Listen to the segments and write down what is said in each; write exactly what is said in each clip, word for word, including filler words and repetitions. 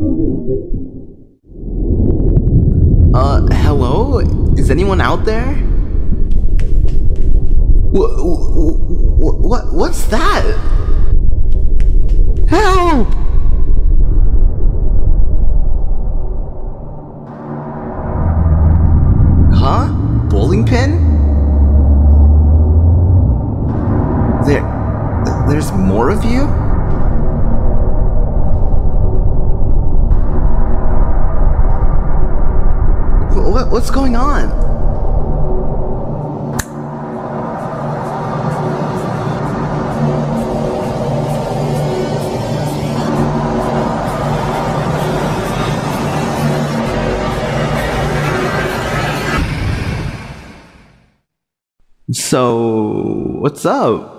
Uh, hello? Is anyone out there? What, what, what's that? Help! Huh? Bowling pin? There, there's more of you? What, what's going on? So, what's up?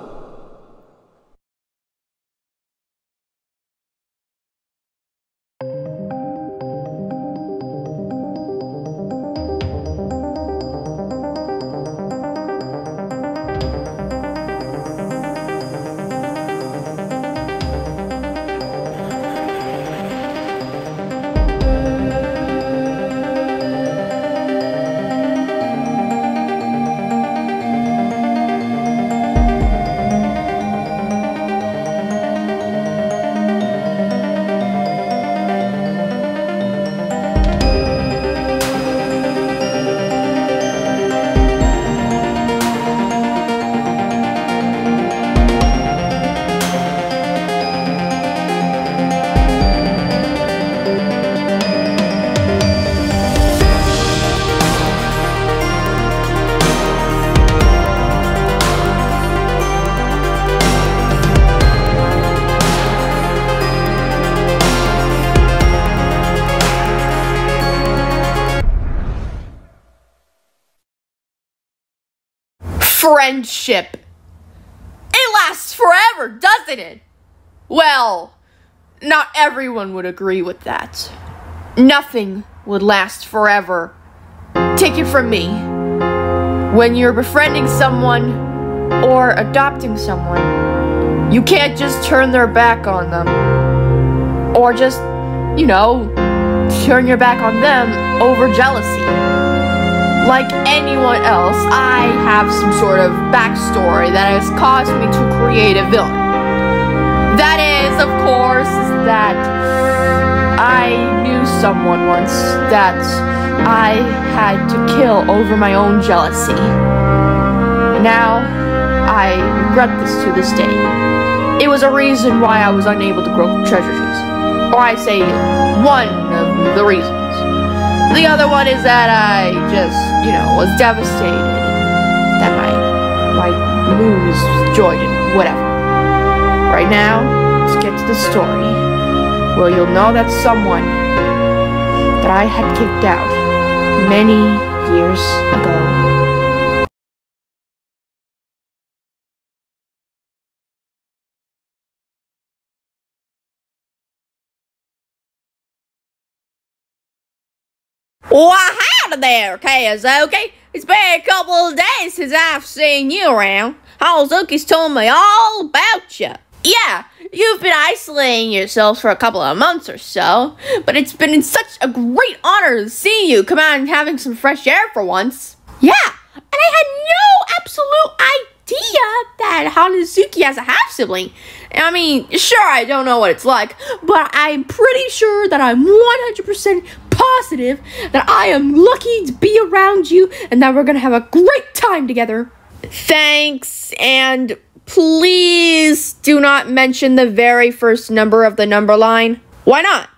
Friendship. It lasts forever, doesn't it? Well, not everyone would agree with that. Nothing would last forever. Take it from me. When you're befriending someone or adopting someone, you can't just turn their back on them. Or just, you know, turn your back on them over jealousy. Like anyone else, I have some sort of backstory that has caused me to create a villain. That is, of course, that I knew someone once that I had to kill over my own jealousy. Now, I regret this to this day. It was a reason why I was unable to grow treasure trees. Or I say, one of the reasons. The other one is that I just, you know, was devastated that my, my moon is destroyed and whatever. Right now, let's get to the story, where you'll know that someone that I had kicked out many years ago. Well, howdy there, Kazuki. It's been a couple of days since I've seen you around. Hazuki's told me all about you. Yeah, you've been isolating yourselves for a couple of months or so, but it's been such a great honor to see you come out and having some fresh air for once. Yeah, and I had no absolute idea that Hazuki has a half-sibling. I mean, sure, I don't know what it's like, but I'm pretty sure that I'm one hundred percent positive that I am lucky to be around you and that we're gonna have a great time together. Thanks, and please do not mention the very first number of the number line. Why not?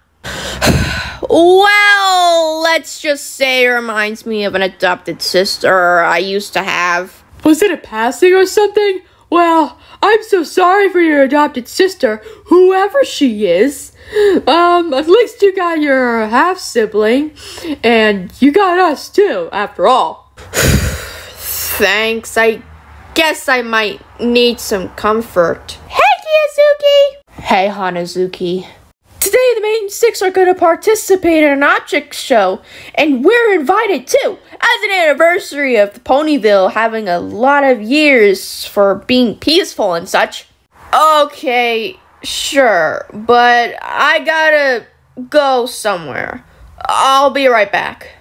Well, let's just say it reminds me of an adopted sister I used to have. Was it a passing or something? Well, I'm so sorry for your adopted sister, whoever she is. Um, at least you got your half-sibling, and you got us too, after all. Thanks, I guess I might need some comfort. Hey, Kiyosuke! Hey, Hanazuki. Today, the main six are going to participate in an object show, and we're invited too, as an anniversary of the Ponyville having a lot of years for being peaceful and such. Okay, sure, but I gotta go somewhere. I'll be right back.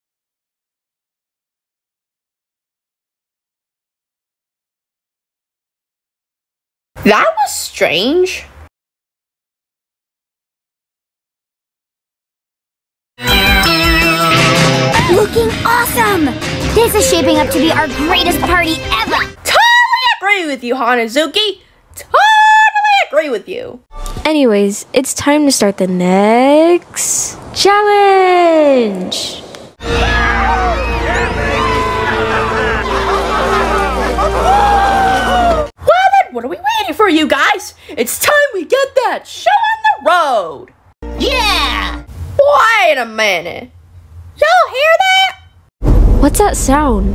That was strange. Looking awesome! This is shaping up to be our greatest party ever! Totally agree with you, Hanazuki! Totally agree with you! Anyways, it's time to start the next challenge! Well then, what are we waiting for, you guys? It's time we get that show on the road! Yeah! Wait a minute! Y'all hear that? What's that sound?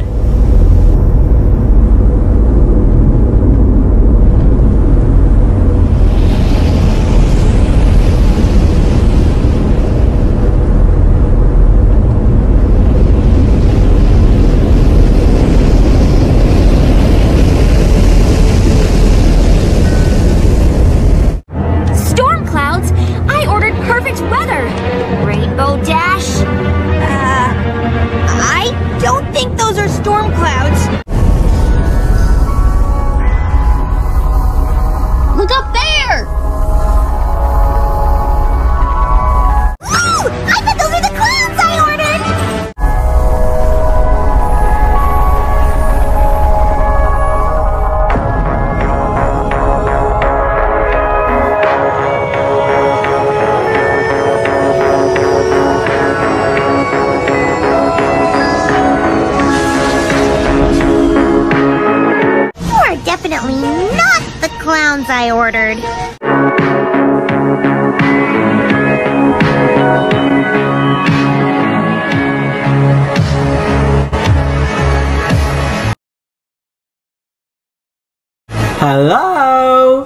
Storm clouds? I ordered perfect weather! Rainbow dash? Uh, I don't think those are storm clouds. Look up there! Oh! I bet those are the clouds I ordered! You are definitely not the clowns I ordered. Hello?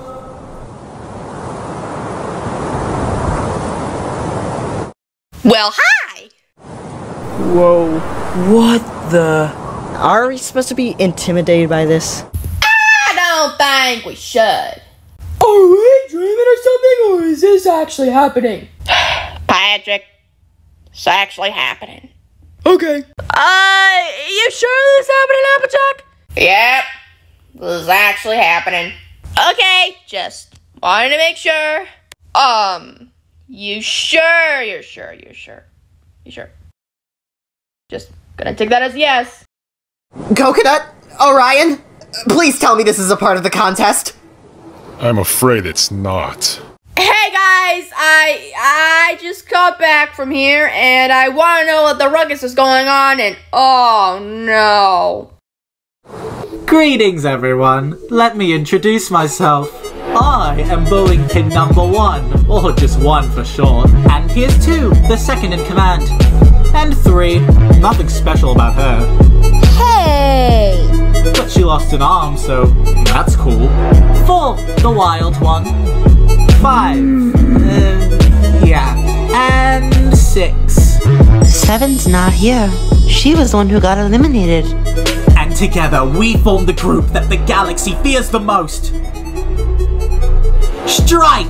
Well, hi! Whoa, what the? Are we supposed to be intimidated by this? I don't think we should. Are we dreaming or something, or is this actually happening? Patrick, it's actually happening. Okay. Uh, you sure this is happening, Applejack? Yep, this is actually happening. Okay, just wanted to make sure. Um, you sure, you're sure, you're sure, you sure? Just gonna take that as a yes. Coconut? Orion? Please tell me this is a part of the contest. I'm afraid it's not. Hey guys, I I just got back from here and I want to know what the ruckus is going on and oh no. Greetings, everyone. Let me introduce myself. I am bowling pin number one, or just one for short. And here's two, the second in command. And three, nothing special about her. Hey! But she lost an arm, so that's cool. Four, the wild one. Five, uh, yeah. And six. Seven's not here. She was the one who got eliminated. And together, we form the group that the galaxy fears the most. Strike!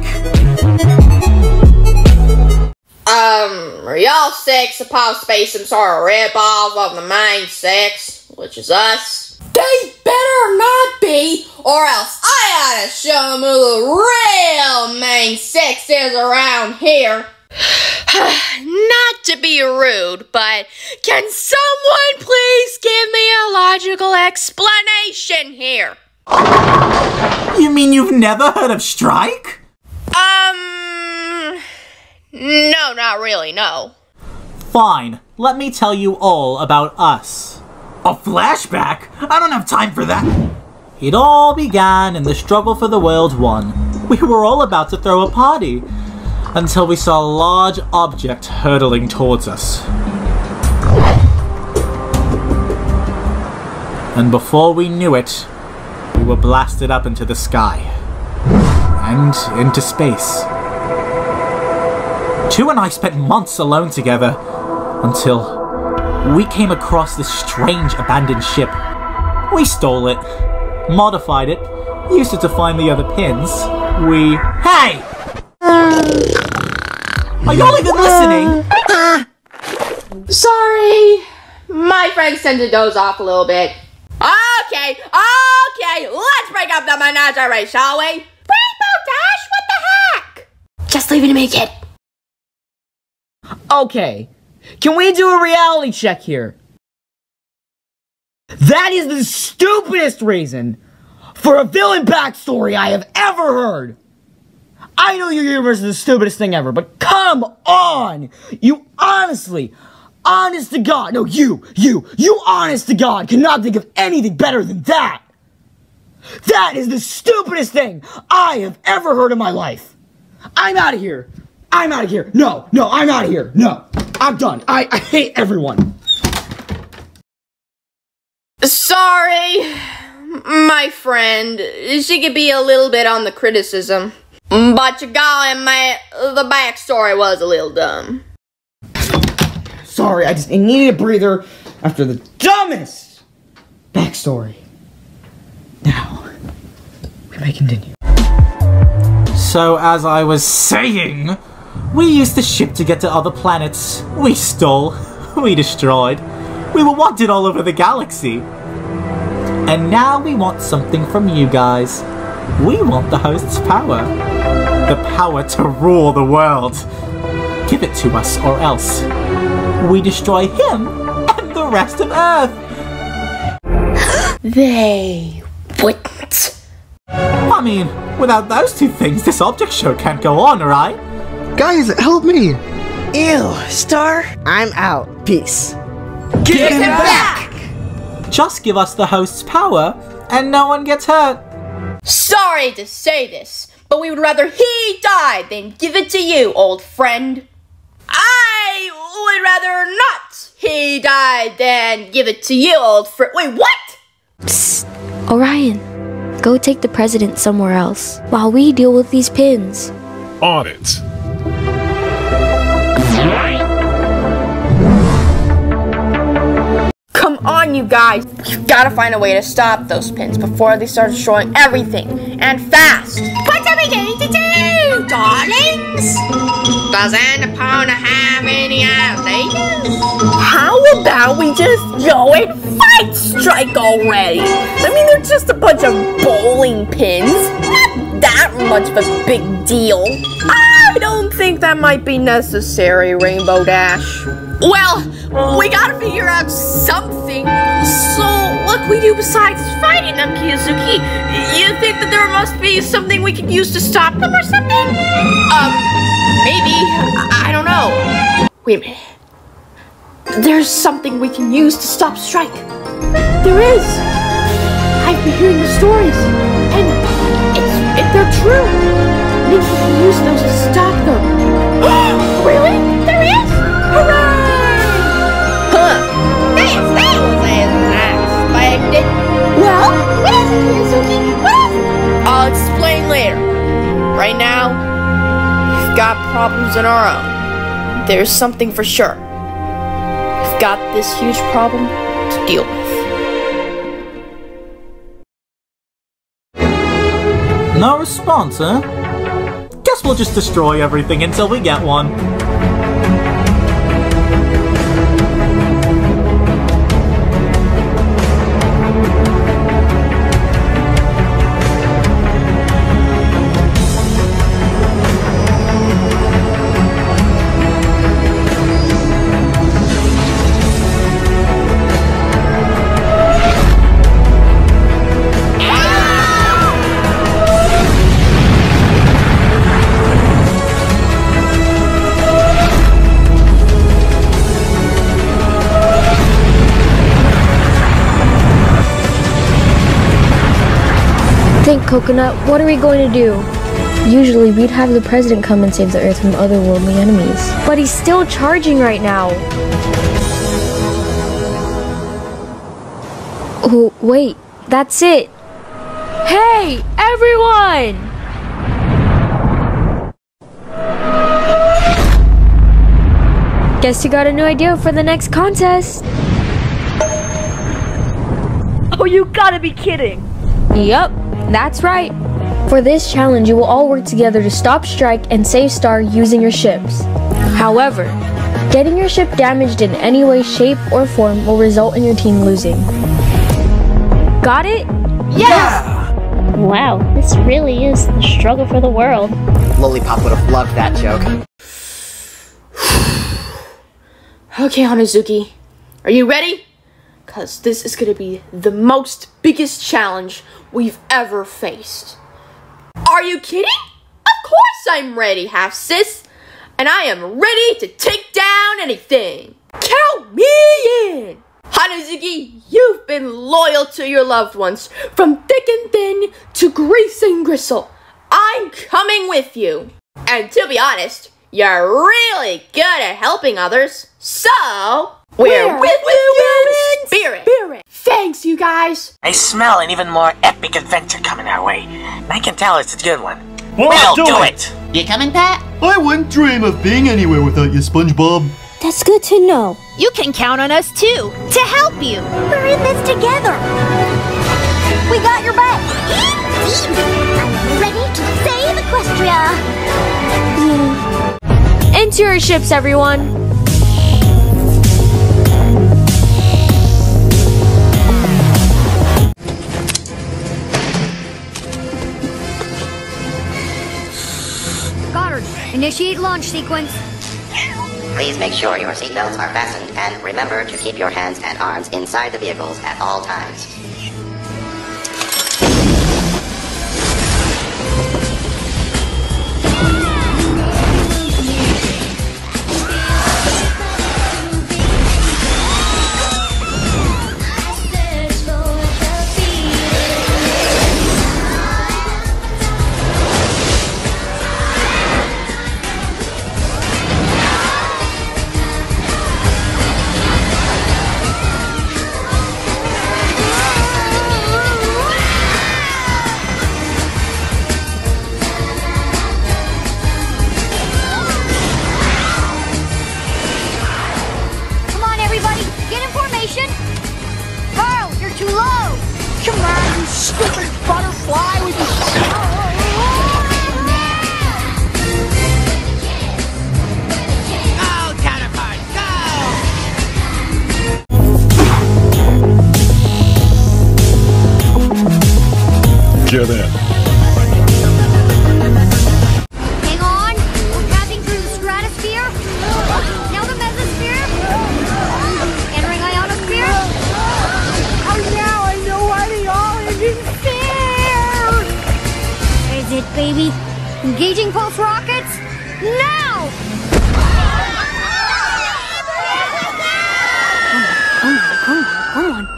Um, are y'all six supposed to be some sort of rip-off of the main six, which is us? They better not be! Or else I ought to show them who the real main six is around here. Not to be rude, but can someone please give me a logical explanation here? You mean you've never heard of Strike? Um, no, not really, no. Fine, let me tell you all about us. A flashback? I don't have time for that. It all began in the struggle for the World One. We were all about to throw a party, until we saw a large object hurtling towards us. And before we knew it, we were blasted up into the sky. And into space. Chu and I spent months alone together, until we came across this strange abandoned ship. We stole it, modified it, used it to find the other pins. We... Hey! Are y'all even listening? Sorry. My friends tend to doze off a little bit. Okay, okay, let's break up the menagerie, shall we? Rainbow Dash, what the heck? Just leave it to me, kid. Okay, can we do a reality check here? That is the stupidest reason for a villain backstory I have ever heard. I know your universe is the stupidest thing ever, but come on! You honestly, honest to God, no, you, you, you honest to God cannot think of anything better than that! That is the stupidest thing I have ever heard in my life! I'm out of here! I'm out of here! No, no, I'm out of here! No! I'm done! I, I hate everyone! Sorry, my friend. She could be a little bit on the criticism. But you gotta admit, the backstory was a little dumb. Sorry, I just I needed a breather after the dumbest backstory. Now, we may continue. So, as I was saying, we used the ship to get to other planets. We stole. We destroyed. We were wanted all over the galaxy. And now we want something from you guys. We want the host's power. The power to rule the world. Give it to us, or else we destroy him and the rest of Earth. They wouldn't. I mean, without those two things, this object show can't go on, right? Guys, help me! Ew, Star, I'm out. Peace. Give him back! Just give us the host's power, and no one gets hurt. Sorry to say this, but we would rather he die than give it to you, old friend. I would rather not he died than give it to you, old friend. Wait, what? Psst. Orion, go take the president somewhere else while we deal with these pins. On it. Come on, you guys. We've got to find a way to stop those pins before they start destroying everything, and fast. What are we going to do, darlings? Does Annapurna have any ideas? How about we just go and fight Strike already? I mean, they're just a bunch of bowling pins. Not that much of a big deal. I don't think that might be necessary, Rainbow Dash. Well, we gotta figure out something. So, what can we do besides fighting them, Kiyosuke? You think that there must be something we could use to stop them or something? Um, maybe. I, I don't know. Wait a minute. There's something we can use to stop Strike. There is. I've been hearing the stories, and it's, if they're true, maybe we can use those to stop them. Really? There is? Hooray! Huh. This thing was unexpected. Well, what is it, Kiyosuke? What is it? I'll explain later. Right now, we've got problems of our own. There's something for sure. We've got this huge problem to deal with. No response, huh? Guess we'll just destroy everything until we get one. Think, Coconut, what are we going to do? Usually we'd have the president come and save the Earth from otherworldly enemies. But he's still charging right now. Oh, wait, that's it. Hey, everyone! Guess you got a new idea for the next contest. Oh, you gotta be kidding. Yup, that's right. For this challenge, you will all work together to stop Strike and save Star using your ships. However, getting your ship damaged in any way, shape, or form will result in your team losing. Got it? Yeah! Wow, this really is the struggle for the world. Lollipop would have loved that joke. Okay, Hanazuki, are you ready? Cause this is gonna be the most biggest challenge we've ever faced. Are you kidding? Of course I'm ready, half sis. And I am ready to take down anything. Count me in! Hanazuki, you've been loyal to your loved ones, from thick and thin to grease and gristle. I'm coming with you. And to be honest, you're really good at helping others. So, we're, we're with, with you in spirit. spirit. Thanks, you guys. I smell an even more epic adventure coming our way. And I can tell it's a good one. Well, we'll do, do it. it. You coming, Pat? I wouldn't dream of being anywhere without you, SpongeBob. That's good to know. You can count on us, too, to help you. We're in this together. We got your back. I'm ready to save Equestria. Yeah. Into your ships, everyone. Goddard, initiate launch sequence. Please make sure your seatbelts are fastened and remember to keep your hands and arms inside the vehicles at all times. Get in. Hang on, we're passing through the stratosphere. Now the mesosphere. Entering ionosphere. Oh, now I know why they all end in fear. Is it, baby? Engaging pulse rockets. Now! Come on, come on, come on.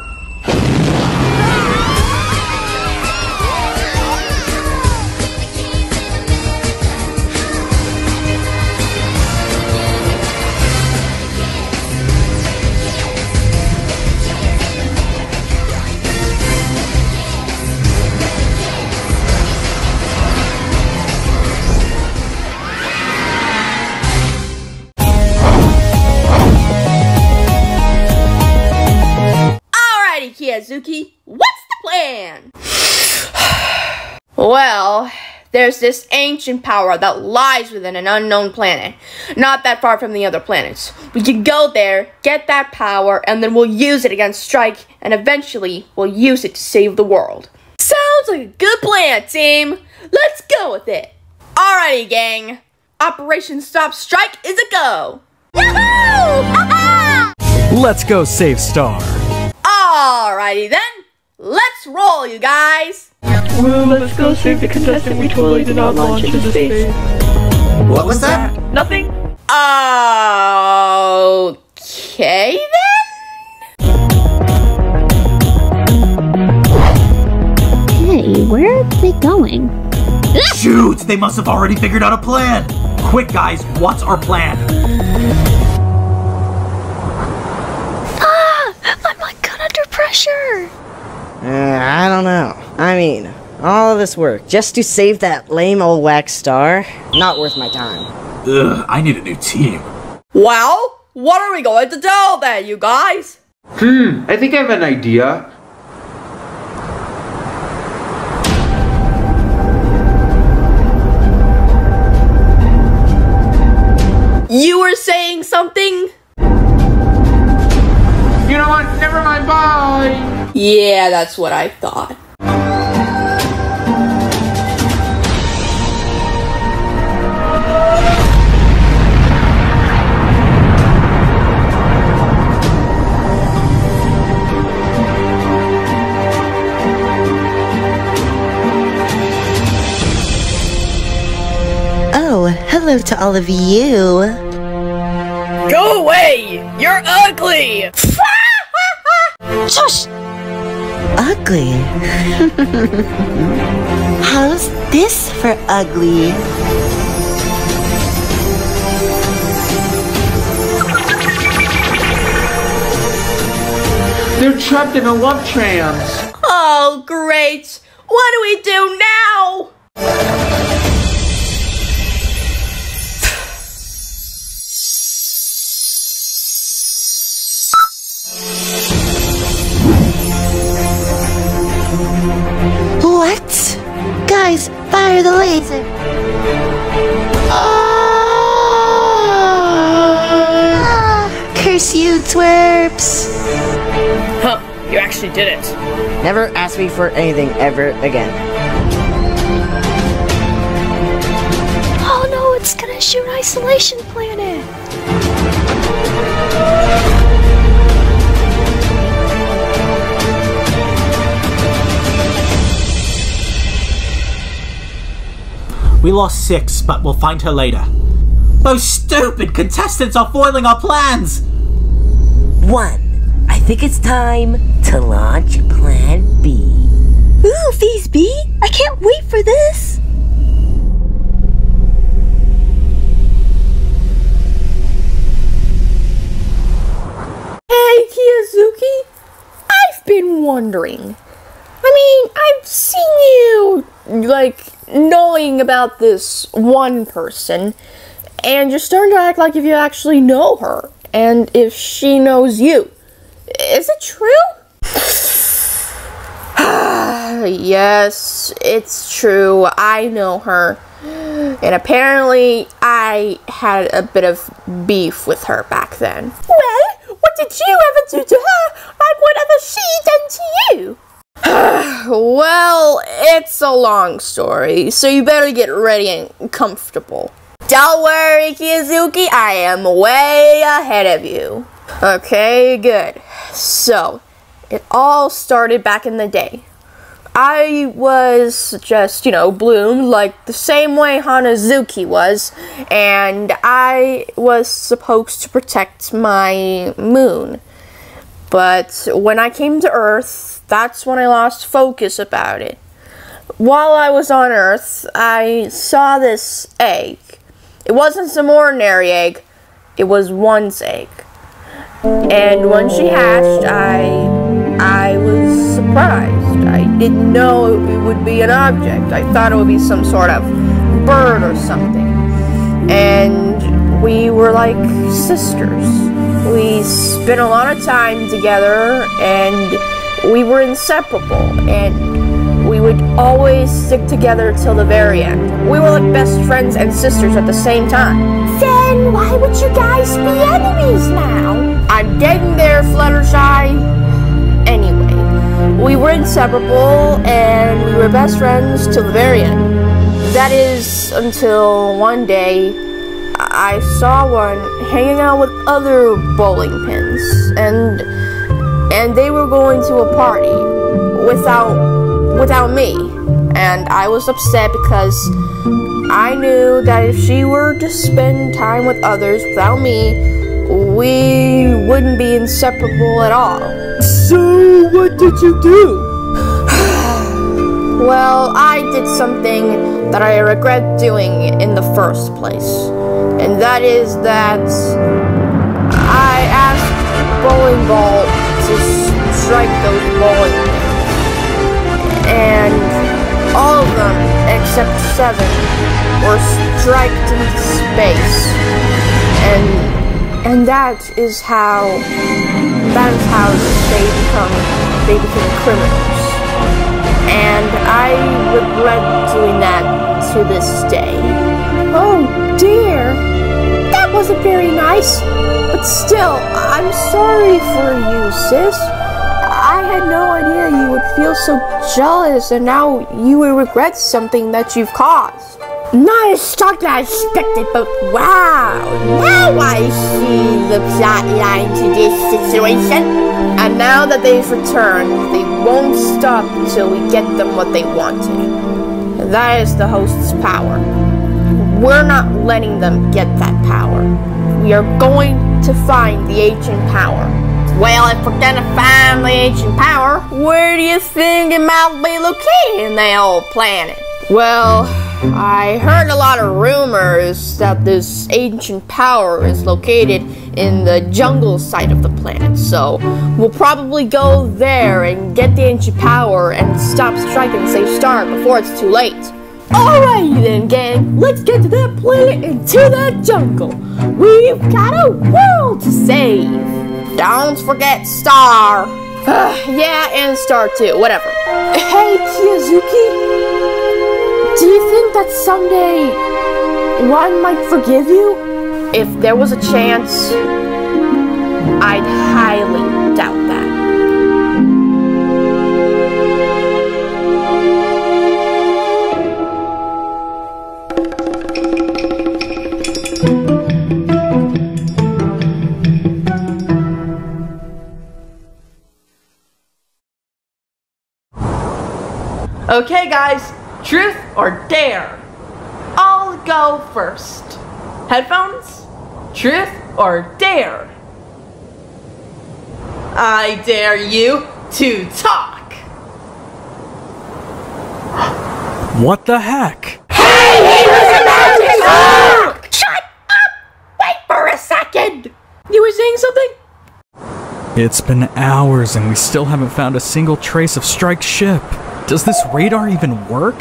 Kiyozuki, what's the plan? Well, there's this ancient power that lies within an unknown planet, not that far from the other planets. We can go there, get that power, and then we'll use it against Strike, and eventually we'll use it to save the world. Sounds like a good plan, team. Let's go with it. Alrighty, gang. Operation Stop Strike is a go. Yahoo! Let's go save Star. Alrighty then, let's roll, you guys! Well, let's go save the contestant we totally did not launch into space. What was that? Nothing. Okay then? Hey, where are they going? Shoot! They must have already figured out a plan! Quick, guys, what's our plan? Pressure. Uh, I don't know. I mean, all of this work just to save that lame old wax star? Not worth my time. Ugh, I need a new team. Well, what are we going to do then, you guys? Hmm, I think I have an idea. You were saying something? You know what? Never mind, bye! Yeah, that's what I thought. Oh, hello to all of you. Go away! You're ugly! Shush! Ugly? How's this for ugly? They're trapped in a love trance. Oh, great! What do we do now? What? Guys, fire the laser! Ah, curse you, twerps! Huh, you actually did it. Never ask me for anything ever again. Oh no, it's gonna shoot Isolation Planet! We lost six, but we'll find her later. Those stupid contestants are foiling our plans! One. I think it's time to launch Plan B. Ooh, Phase B? I can't wait for this! Hey, Kiyozuki! I've been wondering. I mean, I've seen you, like, knowing about this one person, and you're starting to act like if you actually know her, and if she knows you. Is it true? Yes, it's true. I know her. And apparently, I had a bit of beef with her back then. Well, what did you ever do to her, and whatever she done to you? Well, it's a long story, so you better get ready and comfortable. Don't worry, Kiyozuki, I am way ahead of you. Okay, good. So, it all started back in the day. I was just, you know, bloomed like the same way Hanazuki was, and I was supposed to protect my moon. But when I came to Earth, that's when I lost focus about it. While I was on Earth, I saw this egg. It wasn't some ordinary egg, it was one's egg. And when she hatched, I I was surprised. I didn't know it would be an object. I thought it would be some sort of bird or something. And we were like sisters. We spent a lot of time together, and we were inseparable, and we would always stick together till the very end. We were like best friends and sisters at the same time. Then why would you guys be enemies now? I'm getting there, Fluttershy. Anyway, we were inseparable, and we were best friends till the very end. That is until one day I saw one hanging out with other bowling pins, and and they were going to a party without without me, and I was upset because I knew that if she were to spend time with others without me, we wouldn't be inseparable at all. So what did you do? Well, I did something that I regret doing in the first place, and that is that I asked Bowling Ball to strike those bowling pins, and all of them, except seven, were striked into space, and and that is how that is how they become they became criminals, and I regret doing that to this day. Oh dear, that wasn't very nice. But still, I'm sorry for you, sis. I had no idea you would feel so jealous and now you will regret something that you've caused. Not as shocked as I expected, but wow, now I see the plot line to this situation. And now that they've returned, they won't stop until we get them what they wanted. And that is the host's power. We're not letting them get that power. We are going to find the ancient power. Well, if we're gonna find the ancient power, where do you think it might be located in the old planet? Well, I heard a lot of rumors that this ancient power is located in the jungle side of the planet, so we'll probably go there and get the ancient power and stop Strike and save Star before it's too late. Alrighty then, gang, let's get to that planet and to that jungle. We've got a world to save. Don't forget Star. Uh, yeah, and Star too, whatever. Hey, Kiyozuki. Do you think that someday one might forgive you? If there was a chance, I'd highly doubt that. Okay, guys, truth or dare? I'll go first. Headphones? Truth or dare? I dare you to talk. What the heck? Hey, he was about to talk! Shut up! Wait for a second! You were saying something? It's been hours and we still haven't found a single trace of Strike's ship. Does this radar even work?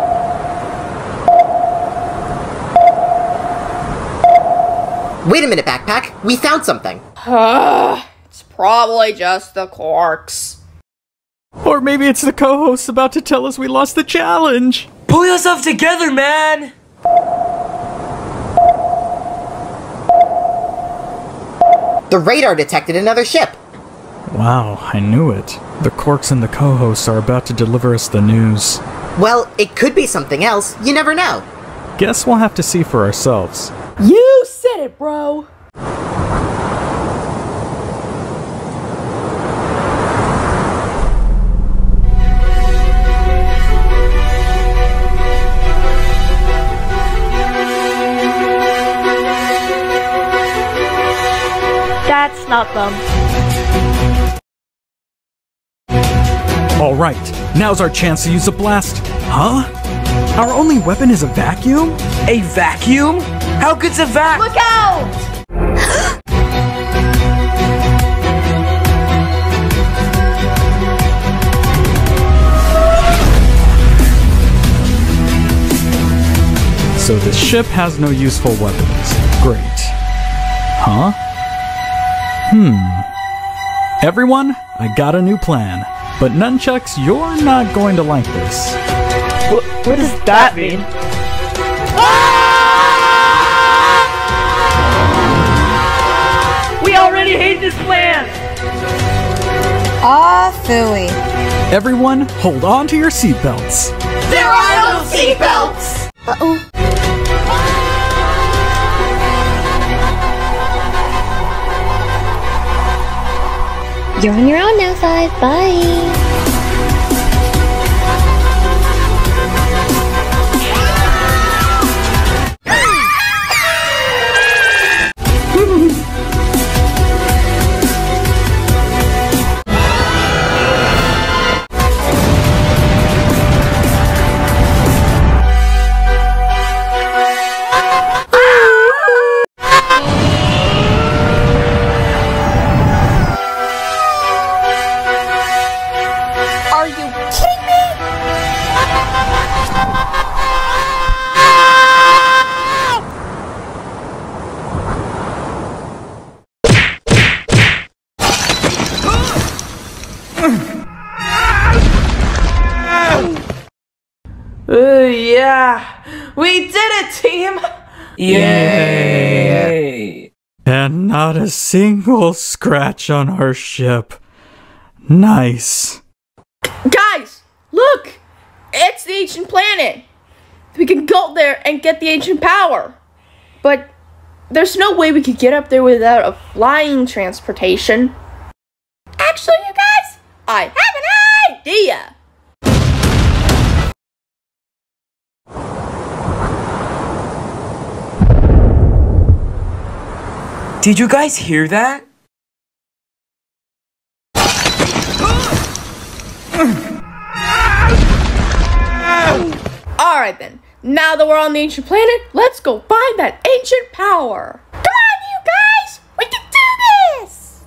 Wait a minute, Backpack. We found something. It's probably just the quarks. Or maybe it's the co-host about to tell us we lost the challenge. Pull yourself together, man! The radar detected another ship. Wow, I knew it. The Quarks and the co-hosts are about to deliver us the news. Well, it could be something else. You never know. Guess we'll have to see for ourselves. You said it, bro! That's not them. Alright, now's our chance to use a blast. Huh? Our only weapon is a vacuum? A vacuum? How good's a vac- Look out! So this ship has no useful weapons. Great. Huh? Hmm. Everyone, I got a new plan. But Nunchucks, you're not going to like this. What, what does that mean? Ah! We already hate this plan! Ah, phooey. Everyone, hold on to your seatbelts. There are no seatbelts! Uh-oh. You're on your own now, Five. Bye. Uh, yeah, we did it, team! Yay! And not a single scratch on our ship. Nice. Guys, look! It's the ancient planet! We can go there and get the ancient power. But there's no way we could get up there without a flying transportation. Actually, you guys, I have an idea! Did you guys hear that? Alright then, now that we're on the ancient planet, let's go find that ancient power. Come on, you guys! We can do this!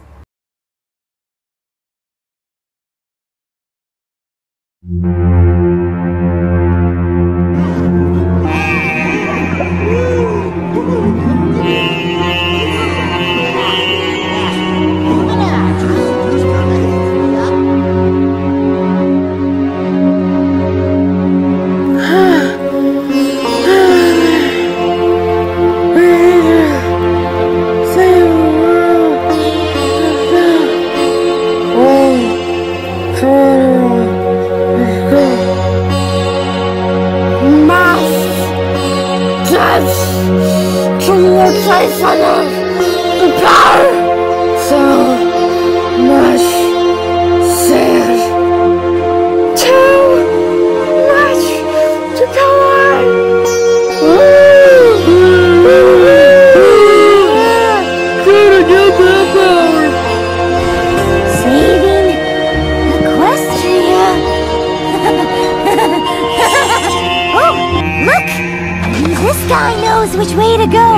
Which way to go?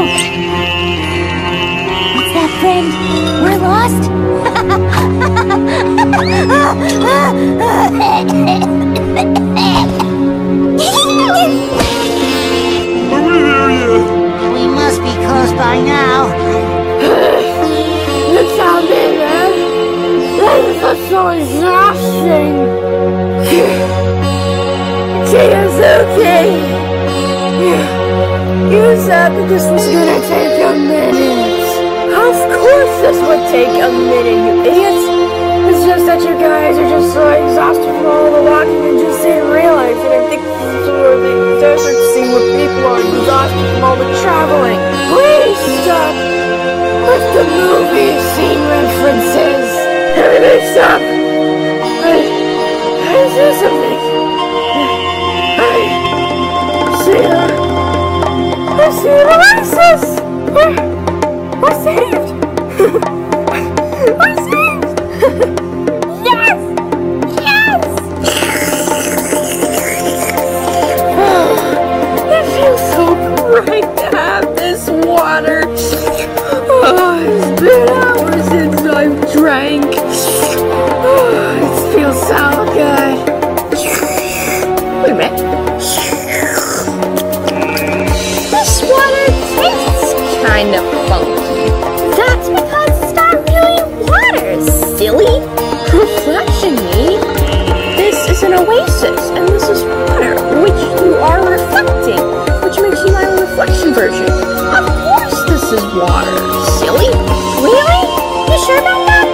What's that, friend? We're lost? Are we there yet? We must be close by now. It's out there, man. That is so exhausting. Chiyazuki! You said that this was gonna take a minute. Of course this would take a minute, you idiots. It's just that you guys are just so exhausted from all the walking and just didn't realize it. I think this is sort of the desert scene where people are exhausted from all the traveling. Please stop with the movie scene references. Everybody stop. Hey, hey, do something. Hey, see ya. Let's see the Oasis! We're, we're saved! We're saved! Yes! Yes! It feels so great to have this water. Oh, it's been hours since I've drank. Oh, it feels so good. Wait a minute. Kind of funky. That's because it's not really water, silly. Reflection, me. This is an oasis, and this is water, which you are reflecting, which makes you my reflection version. Of course this is water, silly. Really? You sure about that?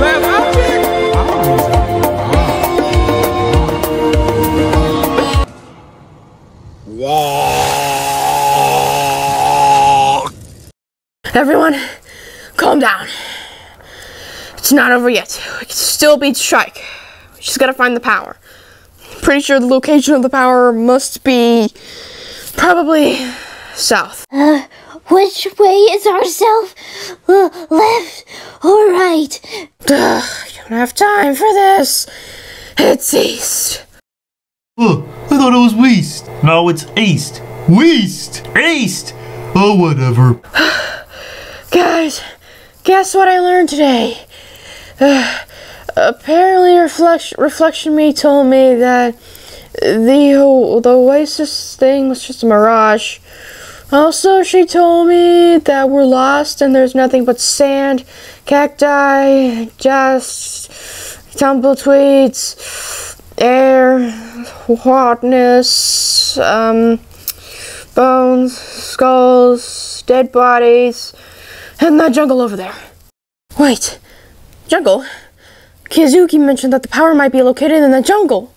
Everyone, calm down. It's not over yet. We can still beat Strike. We just gotta find the power. Pretty sure the location of the power must be probably south. Uh, which way is our south? Uh, left or right? Ugh, I don't have time for this. It's east. Oh, I thought it was west. No, it's east. West! East! Oh, whatever. Guys, guess what I learned today? Uh, apparently, reflection, reflection me told me that the the Oasis thing was just a mirage. Also, she told me that we're lost and there's nothing but sand, cacti, just tumbleweeds, air, hotness. Um, bones, skulls, dead bodies, and that jungle over there. Wait, jungle? Kizuki mentioned that the power might be located in the jungle.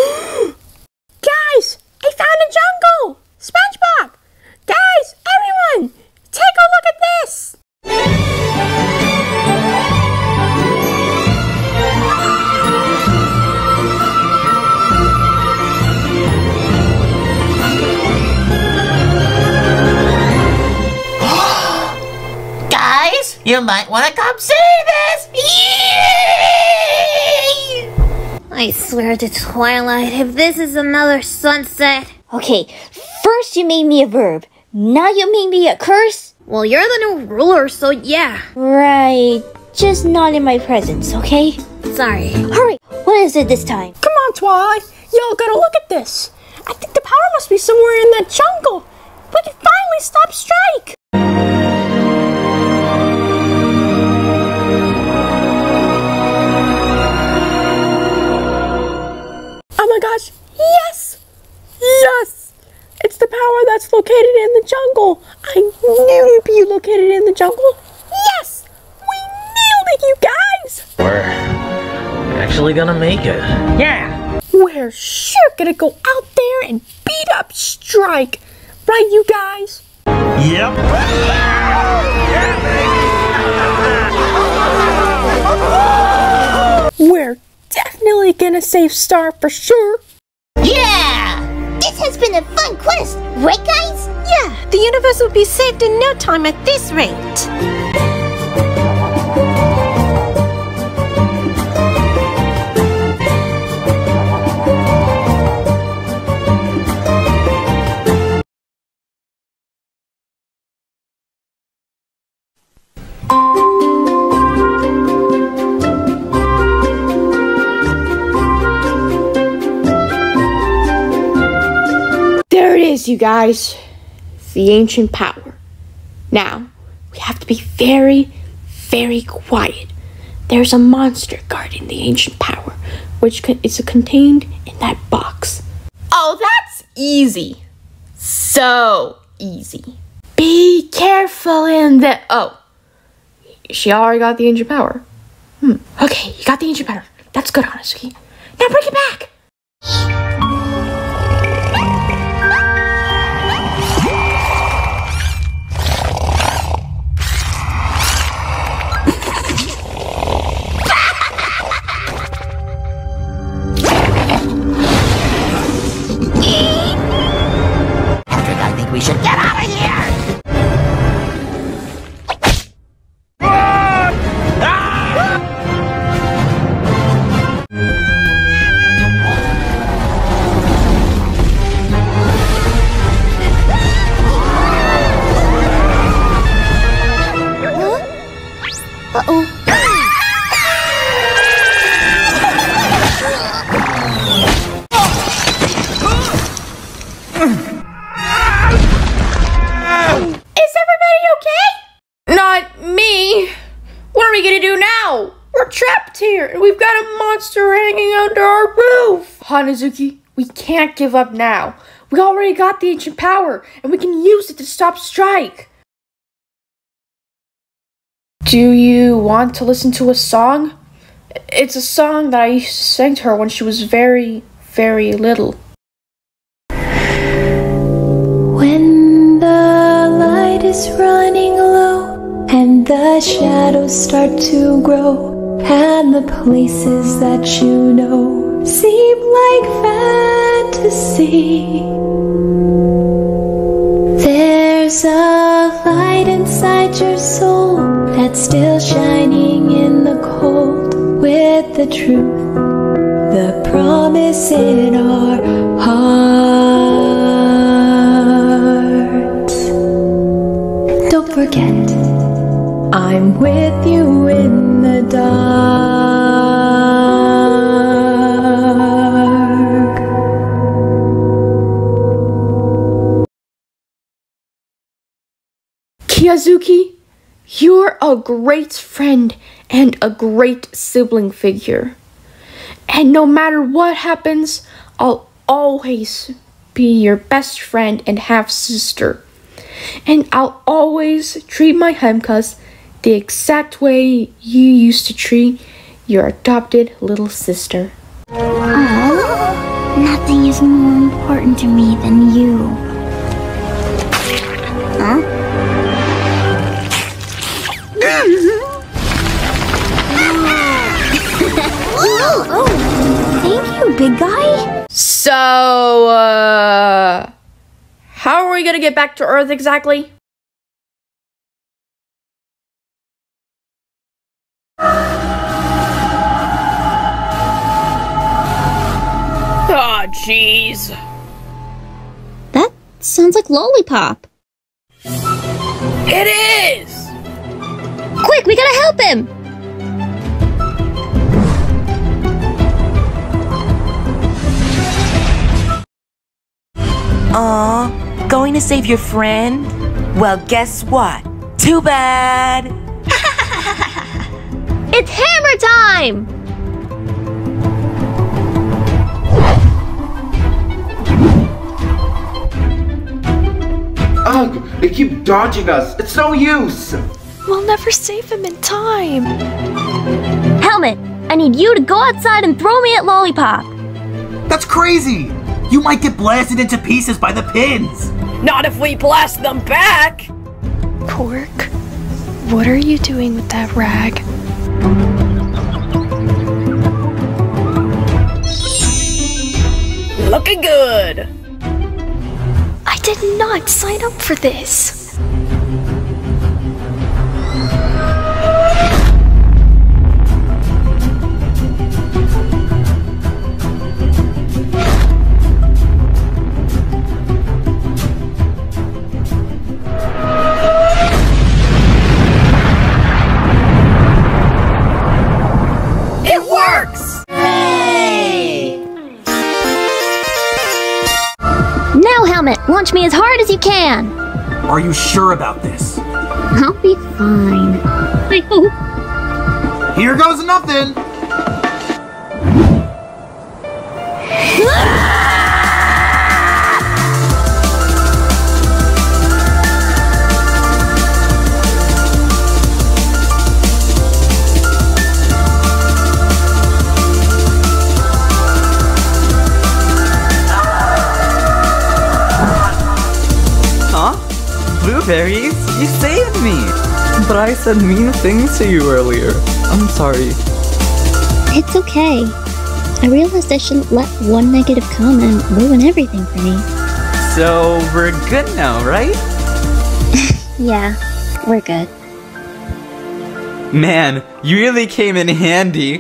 Guys, I found a jungle! SpongeBob! Guys, everyone, take a look at this! Guys, you might want to come see this! Yay! I swear to Twilight, if this is another sunset... Okay, first you made me a verb. Now you made me a curse? Well, you're the new ruler, so yeah. Right. Just not in my presence, okay? Sorry. Hurry! What is it this time? Come on, Twilight. Y'all gotta look at this. I think the power must be somewhere in that jungle. We can finally stop Strike. Oh my gosh, yes! Yes! It's the power that's located in the jungle. I knew you'd be located in the jungle. Yes! We nailed it, you guys! We're actually gonna make it. Yeah! We're sure gonna go out there and beat up Strike. Right, you guys? Yep. We're definitely gonna save Star for sure. Yeah! This has been a fun quest, right guys? Yeah, the universe will be saved in no time at this rate. There it is, you guys. The ancient power. Now, we have to be very, very quiet. There's a monster guarding the ancient power, which is contained in that box. Oh, that's easy. So easy. Be careful in the... Oh. She already got the ancient power. Hmm. Okay, you got the ancient power. That's good, honestly. Now bring it back! I think we should get out of here! Uh-oh. Is everybody okay? Not me. What are we gonna do now? We're trapped here, and we've got a monster hanging under our roof. Hanazuki, we can't give up now. We already got the ancient power, and we can use it to stop Strike. Do you want to listen to a song? It's a song that I sang to her when she was very, very little. When the light is running low and the shadows start to grow and the places that you know seem like fantasy, there's a light inside your soul that's still shining in the cold with the truth, the promise in our hearts. Don't forget, I'm with you in the dark. Kizuki, you're a great friend and a great sibling figure. And no matter what happens, I'll always be your best friend and half-sister. And I'll always treat my Hemkas the exact way you used to treat your adopted little sister. Aww, nothing is more important to me than you. Huh? Oh, thank you, big guy. So, uh... how are we gonna get back to Earth exactly? Oh, jeez. That sounds like Lollipop. It is! Quick, we gotta help him! Aw, going to save your friend? Well, guess what? Too bad! It's hammer time! Ugh, they keep dodging us. It's no use. We'll never save him in time. Helmet, I need you to go outside and throw me at Lollipop. That's crazy! You might get blasted into pieces by the pins! Not if we blast them back! Pork, what are you doing with that rag? Looking good! I did not sign up for this. It works! Now, Helmet, launch me as hard as you can. Are you sure about this? I'll be fine. I hope. Here goes nothing! Blueberries, you saved me! But I said mean things to you earlier. I'm sorry. It's okay. I realized I shouldn't let one negative comment ruin everything for me. So, we're good now, right? Yeah, we're good. Man, you really came in handy.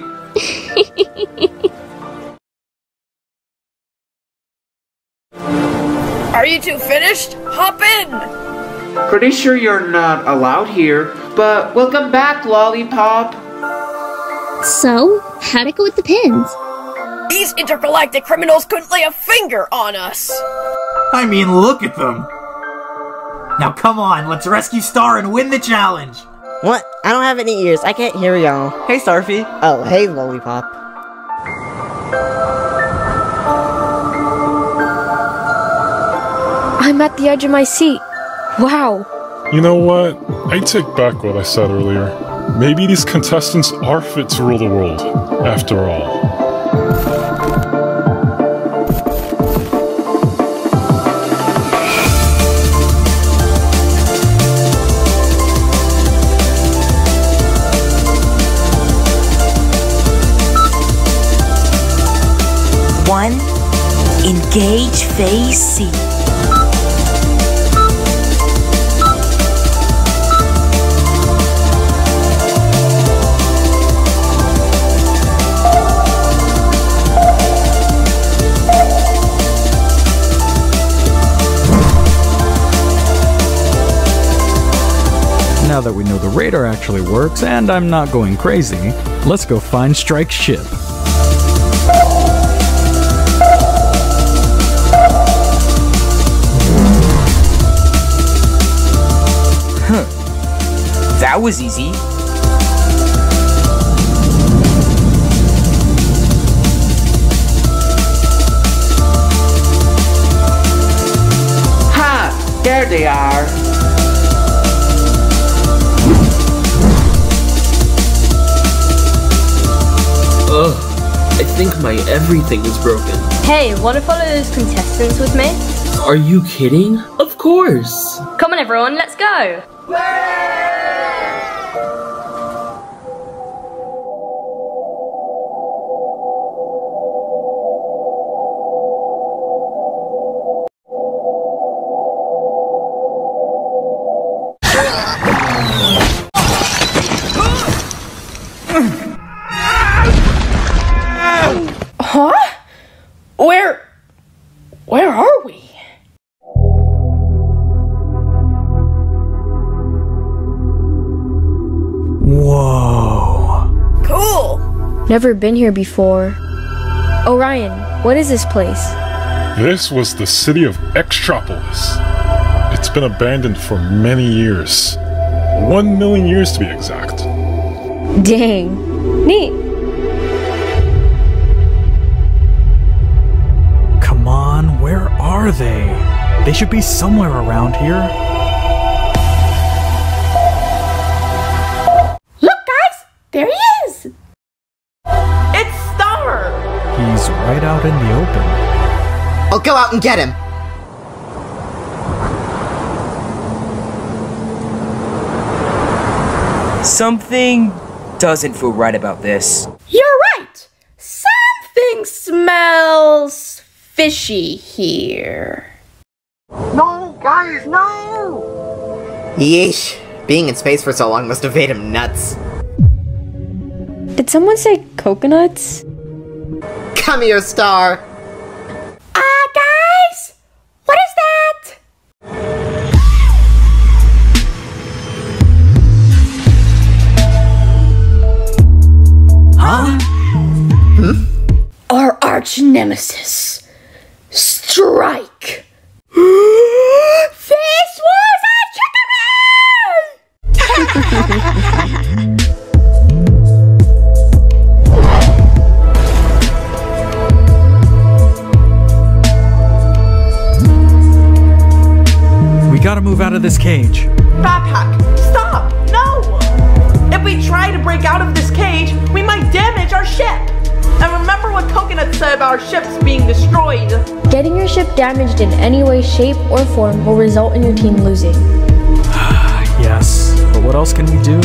Are you two finished? Hop in! Pretty sure you're not allowed here, but welcome back, Lollipop. So, how'd it go with the pins? These intergalactic criminals couldn't lay a finger on us! I mean, look at them! Now come on, let's rescue Star and win the challenge! What? I don't have any ears. I can't hear y'all. Hey, Starfy. Oh, hey, Lollipop. I'm at the edge of my seat. Wow. You know what? I take back what I said earlier. Maybe these contestants are fit to rule the world, after all. One, engage phase C. Now that we know the radar actually works and I'm not going crazy, let's go find Strike's ship. Huh. That was easy. they are. Ugh, I think my everything is broken. Hey, wanna follow those contestants with me? Are you kidding? Of course! Come on everyone, let's go! Huh? Where... Where are we? Whoa. Cool! Never been here before. Orion, what is this place? This was the city of Extropolis. It's been abandoned for many years. One million years to be exact. Dang. Neat. Come on, where are they? They should be somewhere around here. Look, guys! There he is! It's Star! He's right out in the open. I'll go out and get him. Something doesn't feel right about this. You're right! Something smells fishy here. No, guys, no! Yeesh. Being in space for so long must have made him nuts. Did someone say coconuts? Come here, Star. Ah, uh, guys! What is that? Huh? Hmm? Our arch nemesis, Strike. This was a chicken! We gotta move out of this cage. Backpack, stop! No! If we try to break out of this cage, we might damage our ship. And remember what Coconut said about our ships being destroyed. Getting your ship damaged in any way, shape, or form will result in your team losing. Yes, but what else can we do?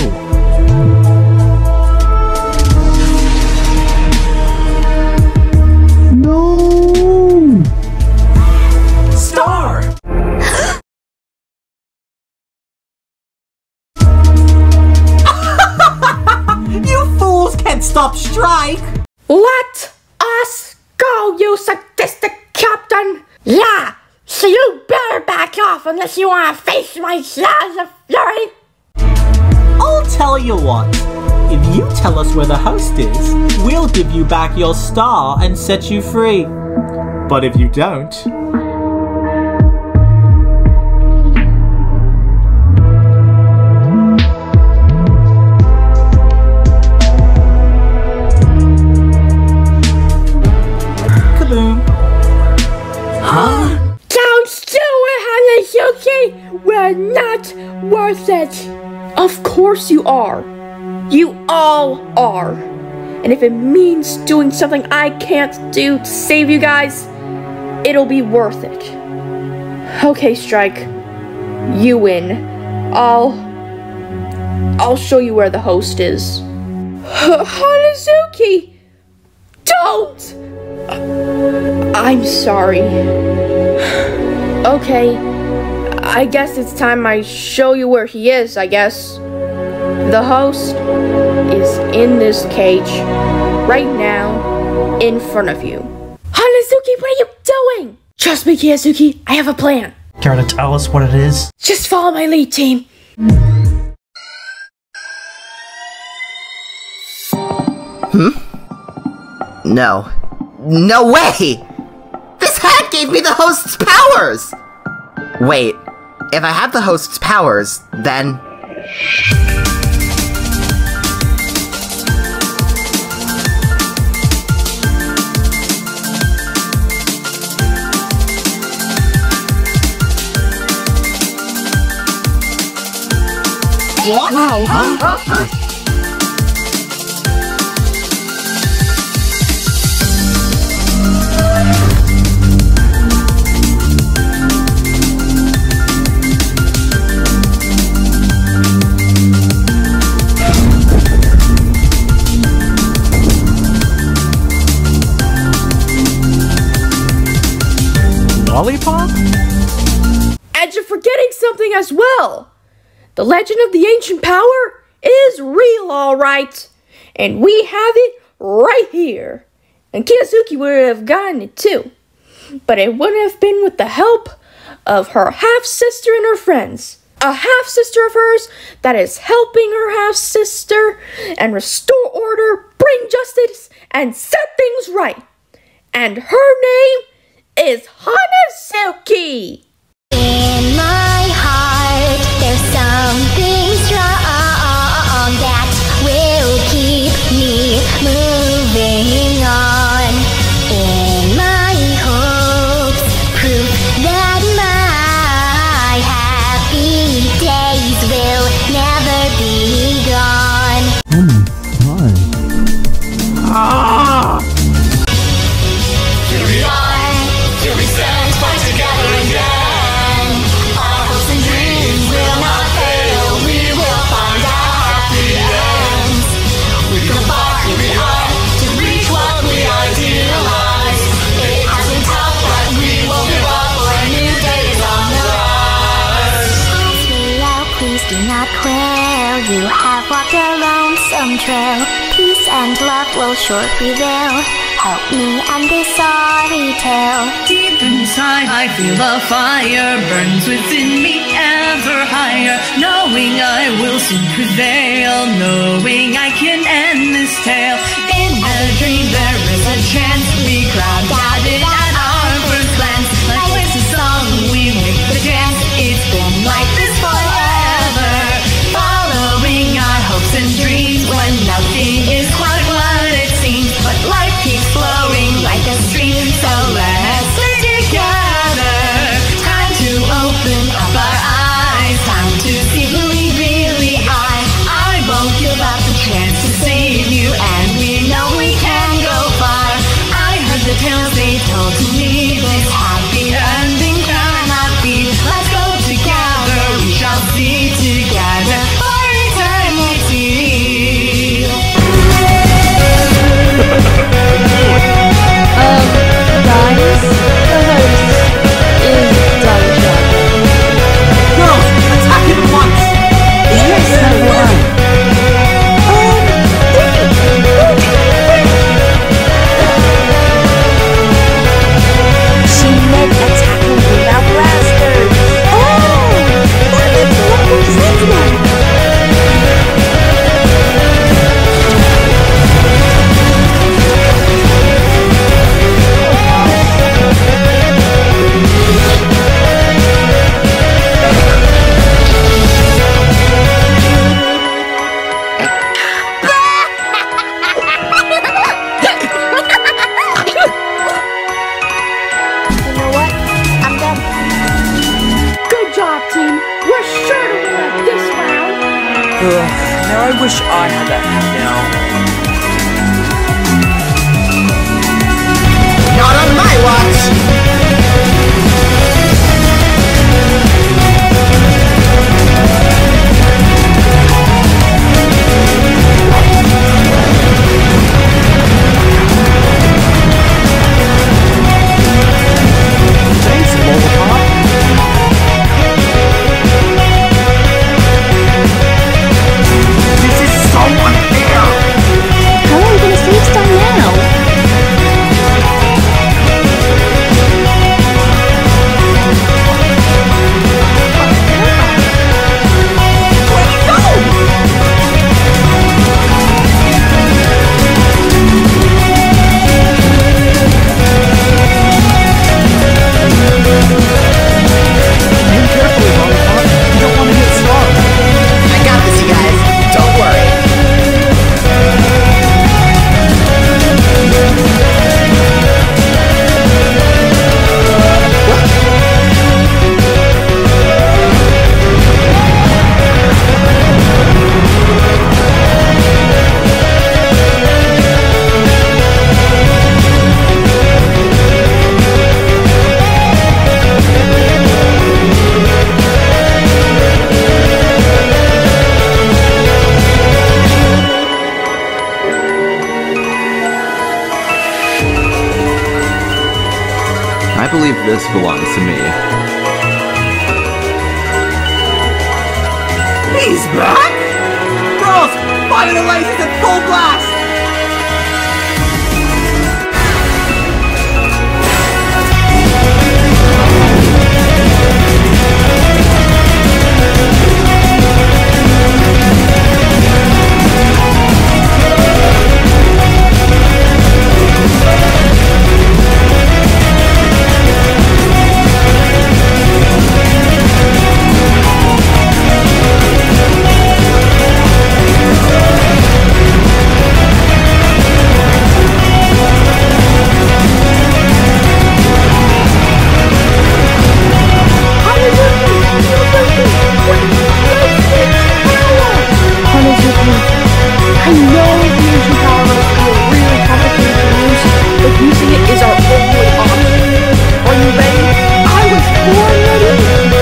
No! Star! You fools can't stop Strike! Let us go, you sadistic captain! Yeah, so you better back off unless you want to face my jaws of fury! I'll tell you what. If you tell us where the host is, we'll give you back your star and set you free. But if you don't... Huh? Don't do it, Hanazuki! We're not worth it! Of course you are. You all are. And if it means doing something I can't do to save you guys, it'll be worth it. Okay, Strike. You win. I'll... I'll show you where the host is. Hanazuki! Don't! I'm sorry. Okay, I guess it's time I show you where he is, I guess. The host is in this cage, right now, in front of you. Hanazuki, what are you doing? Trust me, Kiyosuke, I have a plan. Care to tell us what it is? Just follow my lead, team. Hmm? No. No way! This hat gave me the host's powers! Wait, if I have the host's powers, then... What? Wow. Huh? Lollipop? And you're forgetting something as well. The legend of the ancient power is real, all right. And we have it right here. And Kinosuke would have gotten it too. But it wouldn't have been with the help of her half-sister and her friends. A half-sister of hers that is helping her half-sister and restore order, bring justice, and set things right. And her name is Hanazuki. In my heart, there's something strong that will keep me moving on. In my hopes, proof that my happy days will never be gone. Oh my god. Ah! Here we are, here we stand, fight together again. Our hopes and dreams will not fail, we will find our happy ends. We come back, here we are, to reach what we idealize. It has been tough, but we won't give up, for a new day is on the rise. Pass me out, please do not quail. You have walked a lonesome trail. Peace and love will sure prevail. Help me end this sorry tale. Deep inside I feel a fire burns within me ever higher. Knowing I will soon prevail, knowing I can end this tale. In a dream there is a chance we crowd gathered at our first glance. Like it's a song we make the dance. It's been like this forever. Following our hopes and dreams when nothing is quite what it seems. But life keeps flowing like a stream, so let's stay together. Time to open up our eyes, time to see who we really are. I won't give up the chance to save you, and we know we can go far. I heard the tales they told to me, this happy ending cannot be. Let's go together, we shall see together for eternity. Um, guys, the host is done shopping. Girls, attack it at once! Yes, number one. She meant attack him without blasters. Oh, that makes a lot more sense now. You know what? I'm done. Good job, team. We're sure to win this round. Ugh, now I wish I had that hat now. Not on my watch! Thanks, Lollipop. This is so unfair! believe this belongs to me. He's back? Girls, fire the lasers at full blast! I know the ancient power must be really complicated to use, but using it is our only option. Are you ready? I was born ready!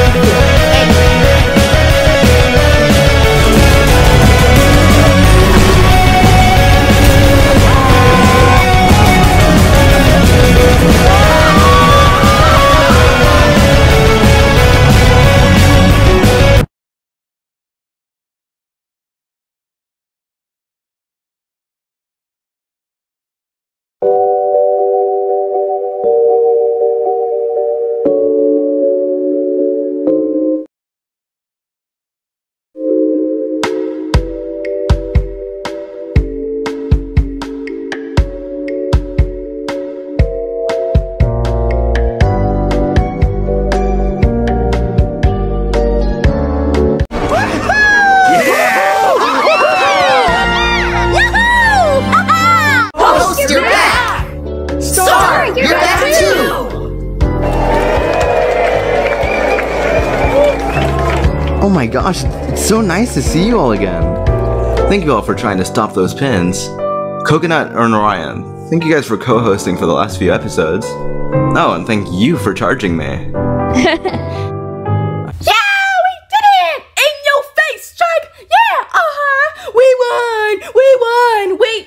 Oh my gosh, it's so nice to see you all again. Thank you all for trying to stop those pins. Coconut and Orion, thank you guys for co-hosting for the last few episodes. Oh, and thank you for charging me. Yeah, we did it! In your face, Chug! Yeah, uh-huh! We won! We won! We...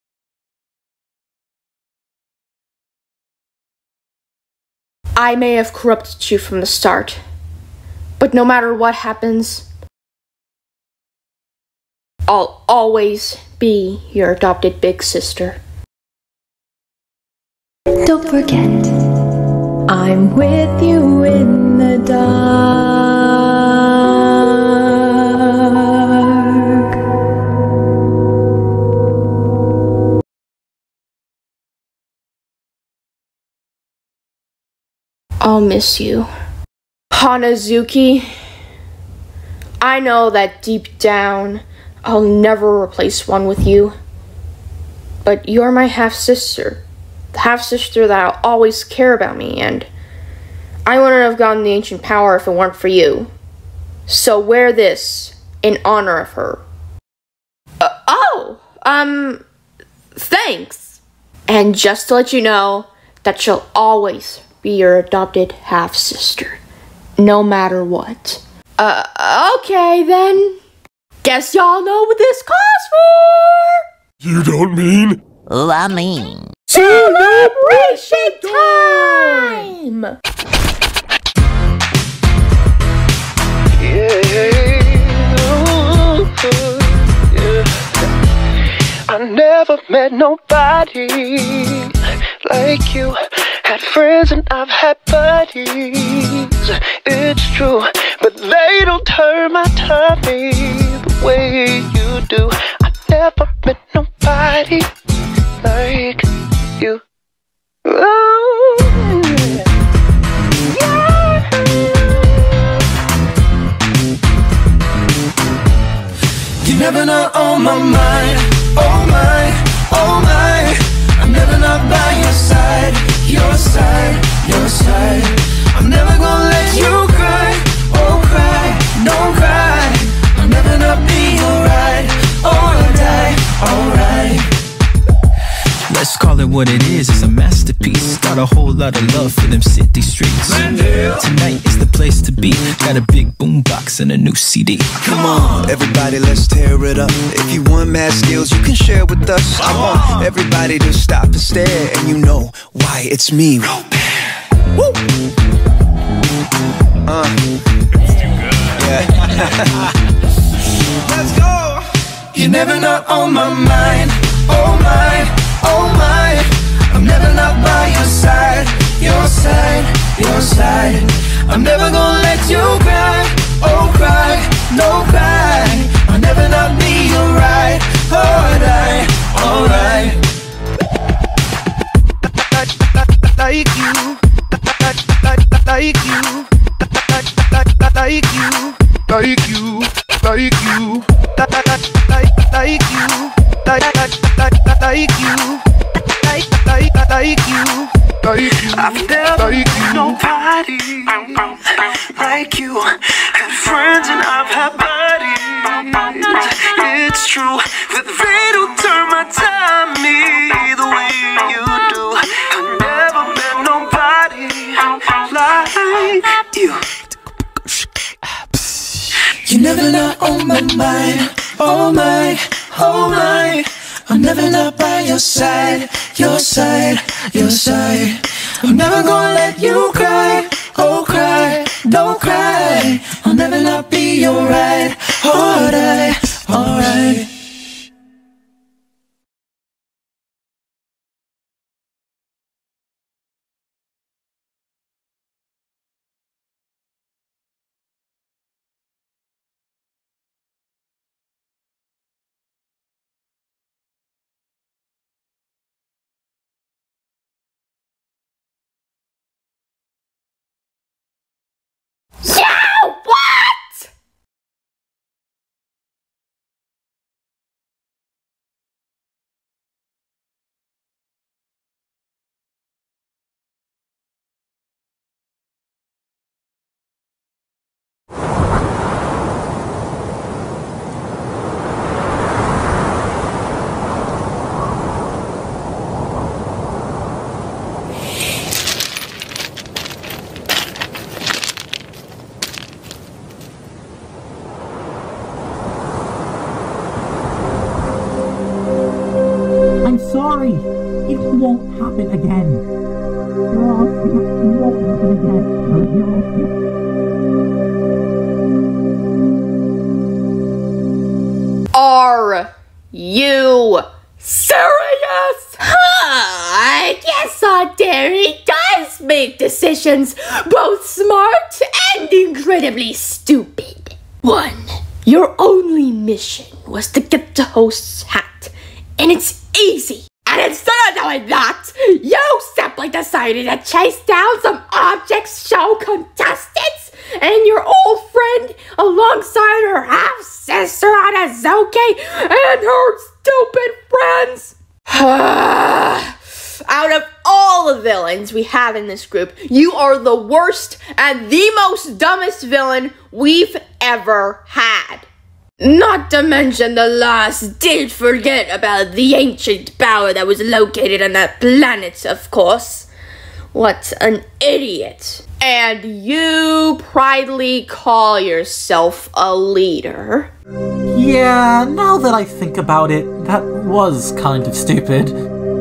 I may have corrupted you from the start, but no matter what happens, I'll always be your adopted big sister. Don't forget, I'm with you in the dark. I'll miss you. Hanazuki, I know that deep down, I'll never replace one with you. But you're my half-sister. The half-sister that'll always care about me, and I wouldn't have gotten the ancient power if it weren't for you. So wear this in honor of her. Uh, oh, um, thanks. And just to let you know that she'll always be your adopted half-sister. No matter what. Uh, okay then. Guess y'all know what this calls for! You don't mean? Oh, I mean. Celebration time! Yeah, yeah. I never met nobody like you. Had friends and I've had buddies, it's true, but they don't turn my tummy the way you do. I never met nobody like you. Oh, yeah. You're never not on my mind, oh my, oh my. I'm never not by your side. Your side, your side. I'm never gonna let you cry, oh cry, don't cry. I'll never not be alright, or die, alright. Let's call it what it is, it's a masterpiece. Got a whole lot of love for them city streets. Tonight is the place to be. Got a big boombox and a new C D. Come on, everybody, let's tear it up. If you want mad skills, you can share with us. I want everybody to stop and stare, and you know why it's me. Woo! Uh. It's too good. Yeah. Let's go! You're never not on my mind. Oh my, oh my. I'm never not by your side. Your side, your side. I'm never gonna let you cry. Oh cry, no cry. I'll never not be your right. Alright, alright. Like you, like you, like you, like you, like you, like you, like you, like you, like you. I've never met nobody like you. Had friends and I've had buddies. It's true that they don't turn my time me the way you do. I've never met nobody like you. You're never not on my mind. Oh my, oh my. I'm never not by your side, your side, your side. I'm never gonna let you cry, oh cry, don't cry. I'll never not be your right, alright, alright. Yeah, what? I'm sorry. It won't happen again. It won't happen again. Are you serious? Huh, I guess our dairy does make decisions both smart and incredibly stupid. One, your only mission was to get the host's hat, and it's easy. And instead of doing that, you simply decided to chase down some objects show contestants and your old friend alongside her half-sister Anazoke and her stupid friends. Out of all the villains we have in this group, you are the worst and the most dumbest villain we've ever had. Not to mention the last did forget about the ancient power that was located on that planet, of course. What an idiot. And you proudly call yourself a leader? Yeah, now that I think about it, that was kind of stupid.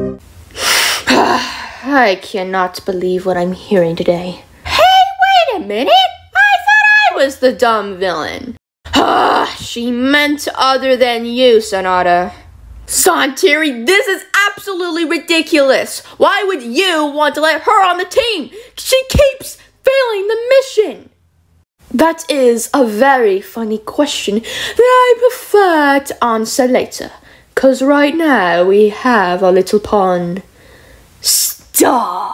I cannot believe what I'm hearing today. Hey, wait a minute! I thought I was the dumb villain. Ah, she meant other than you, Sonata. Santiri, this is absolutely ridiculous. Why would you want to let her on the team? She keeps failing the mission. That is a very funny question that I prefer to answer later. Cause right now we have our little pawn, Star.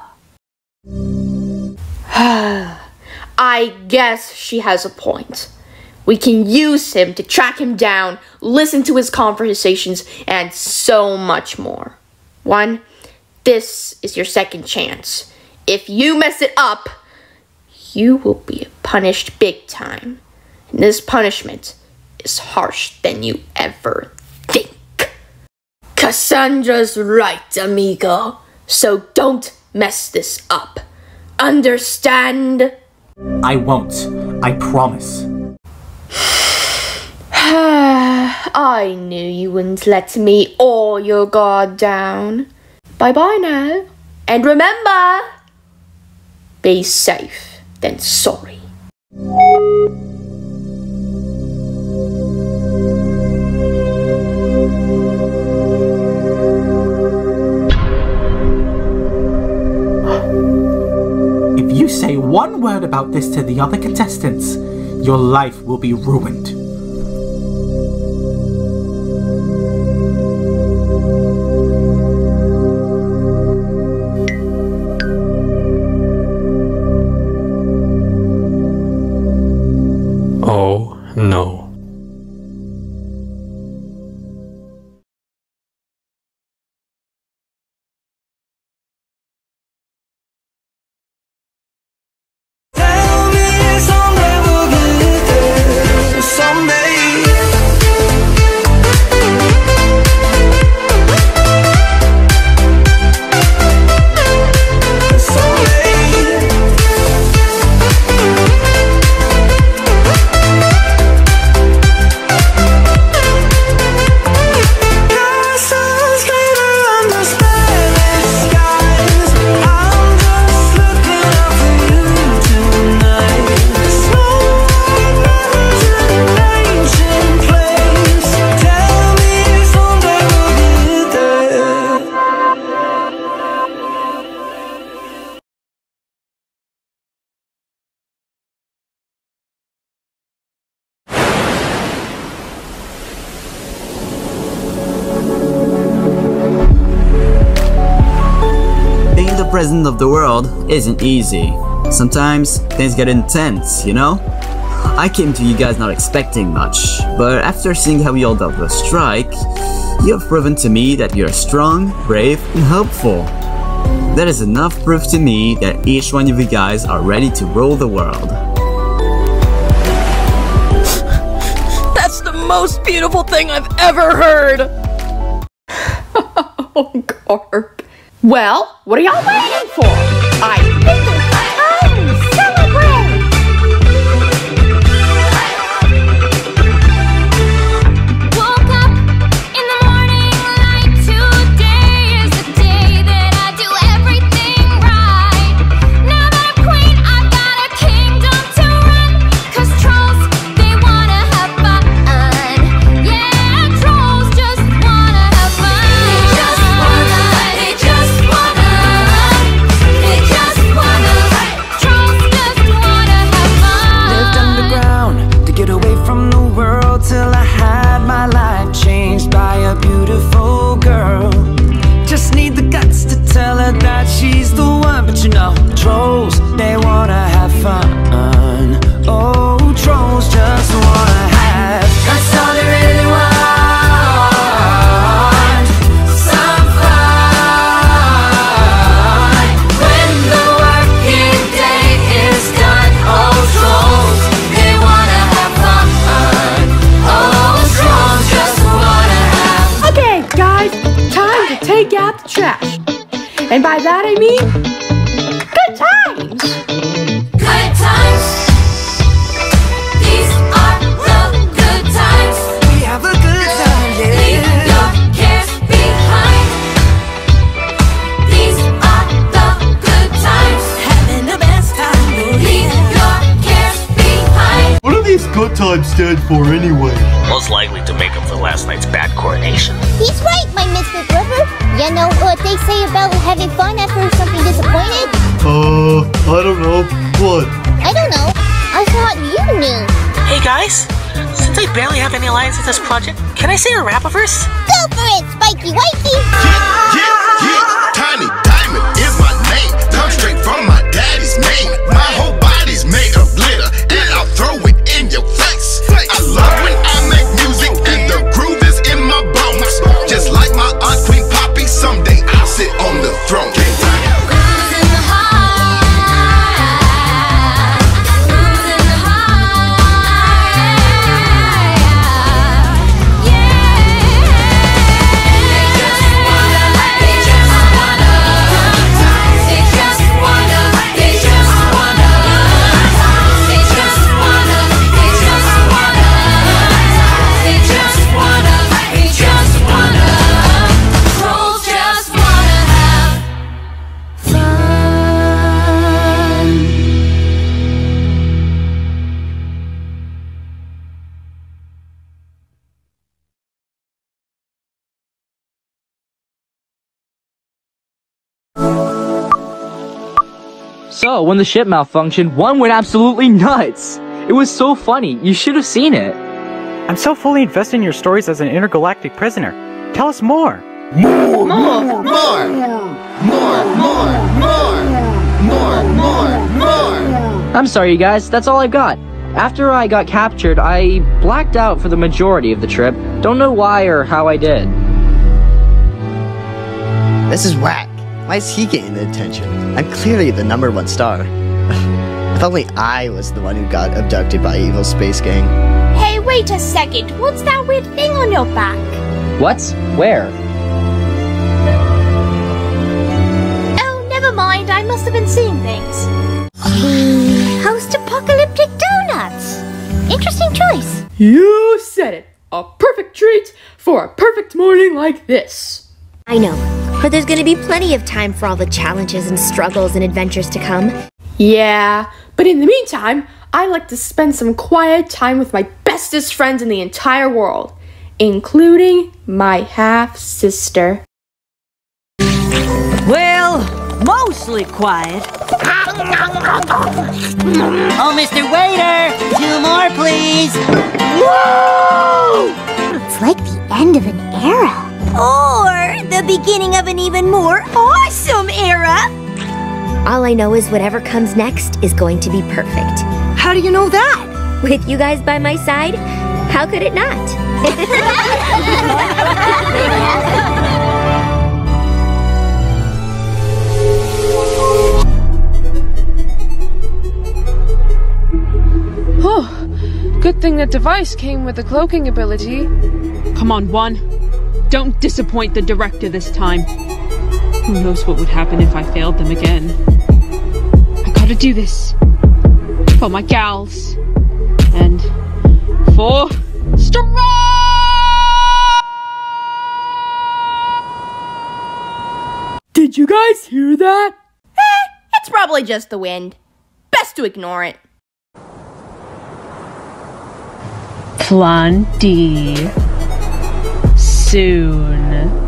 I guess she has a point. We can use him to track him down, listen to his conversations, and so much more. One, this is your second chance. If you mess it up, you will be punished big time. And this punishment is harsher than you ever think. Cassandra's right, amigo. So don't mess this up. Understand? I won't. I promise. I knew you wouldn't let me or your guard down. Bye-bye now. And remember, be safe than sorry. If you say one word about this to the other contestants, your life will be ruined. Oh, no. President of the world isn't easy. Sometimes things get intense, you know? I came to you guys not expecting much, but after seeing how you all dealt with the strike, you have proven to me that you're strong, brave, and hopeful. That is enough proof to me that each one of you guys are ready to rule the world. That's the most beautiful thing I've ever heard! Oh, Garp. Well, what are y'all waiting for? I think it's time to celebrate! Woke up in the morning like today is the day that I do everything right. Now that I'm queen, I've got a kingdom to run. Cause trolls, they wanna have fun. Yeah, trolls just wanna have fun. They just wanna, they just wanna, they just wanna, trolls just wanna have fun. Lived underground to get away from the world till I had my life changed by a beautiful girl. Just need the guts to tell her that she's the one. But you know, trolls, they wanna have fun. Oh, trolls just wanna have, that's all they really want. Some fun. When the working day is done, oh, trolls, they wanna have fun. Oh, trolls just wanna have. Okay, guys, time to take out the trash. And by that I mean, good times! Good times. These are the good times. We have a good time, yeah. Leave your cares behind. These are the good times. Having the best time. Leave your cares behind. What do these good times stand for anyway? Most likely to make up for last night's bad coronation. He's right, my Mister Gripper. You know what they say about having fun after something disappointed? Uh, I don't know. What? I don't know. I thought you knew. Hey guys, since I barely have any lines in this project, can I say a rap verse? Go for it, Spikey Wikey! Yeah, yeah, Tiny Diamond is my name. Come straight from my daddy's name. My whole body's made of glitter, and I'll throw it in your face. I love when I make music, and the groove is in my bones. Just like my aunt Queen Poppy, someday I'll sit on the throne. So, when the ship malfunctioned, one went absolutely nuts. It was so funny. You should have seen it. I'm so fully invested in your stories as an intergalactic prisoner. Tell us more. More, more, more, more, more, more, more, more, more. I'm sorry, you guys. That's all I've got. After I got captured, I blacked out for the majority of the trip. Don't know why or how I did. This is whack. Why is he getting the attention? I'm clearly the number one star. If only I was the one who got abducted by evil space gang. Hey, wait a second. What's that weird thing on your back? What? Where? Oh, never mind. I must have been seeing things. Mm, Post-apocalyptic donuts. Interesting choice. You said it. A perfect treat for a perfect morning like this. I know, but there's gonna be plenty of time for all the challenges and struggles and adventures to come. Yeah, but in the meantime, I like to spend some quiet time with my bestest friends in the entire world, including my half-sister. Well, mostly quiet. Oh, Mister Waiter, two more, please. Whoa! It's like the end of an era. Or the beginning of an even more awesome era. All I know is whatever comes next is going to be perfect. How do you know that? With you guys by my side, how could it not? Oh, good thing that device came with the cloaking ability. Come on, One. Don't disappoint the director this time. Who knows what would happen if I failed them again. I gotta do this. For my gals. And for Stra- Did you guys hear that? Eh, it's probably just the wind. Best to ignore it. Plan D. Soon.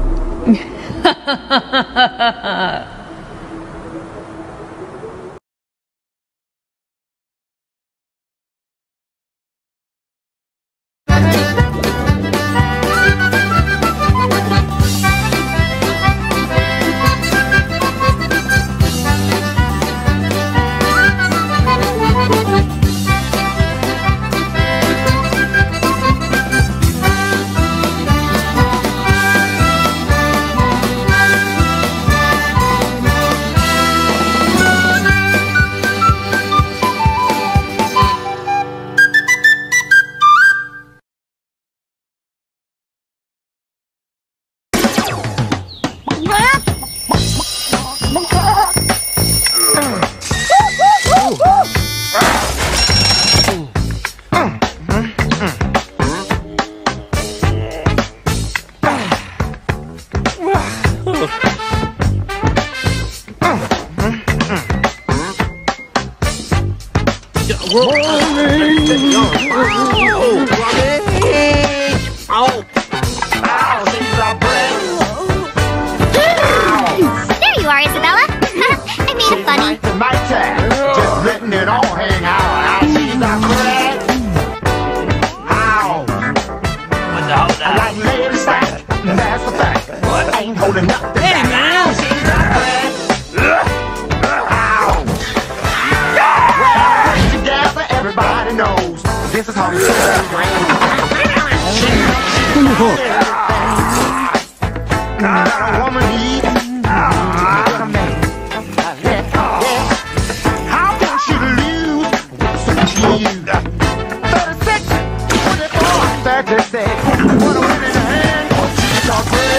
There you are, Isabella. I made it funny. Just letting it all hang out. I see the crack. Ow. What the hell? I like lady stack. That's the fact. What? I ain't holding nothing. Hey, man. I see the crack. Ow. Well, together, everybody knows this is how we celebrate. Got a woman need. How can she lose? So cute. thirty-six, twenty-four, thirty-six. Put a win in the hand. She's all good.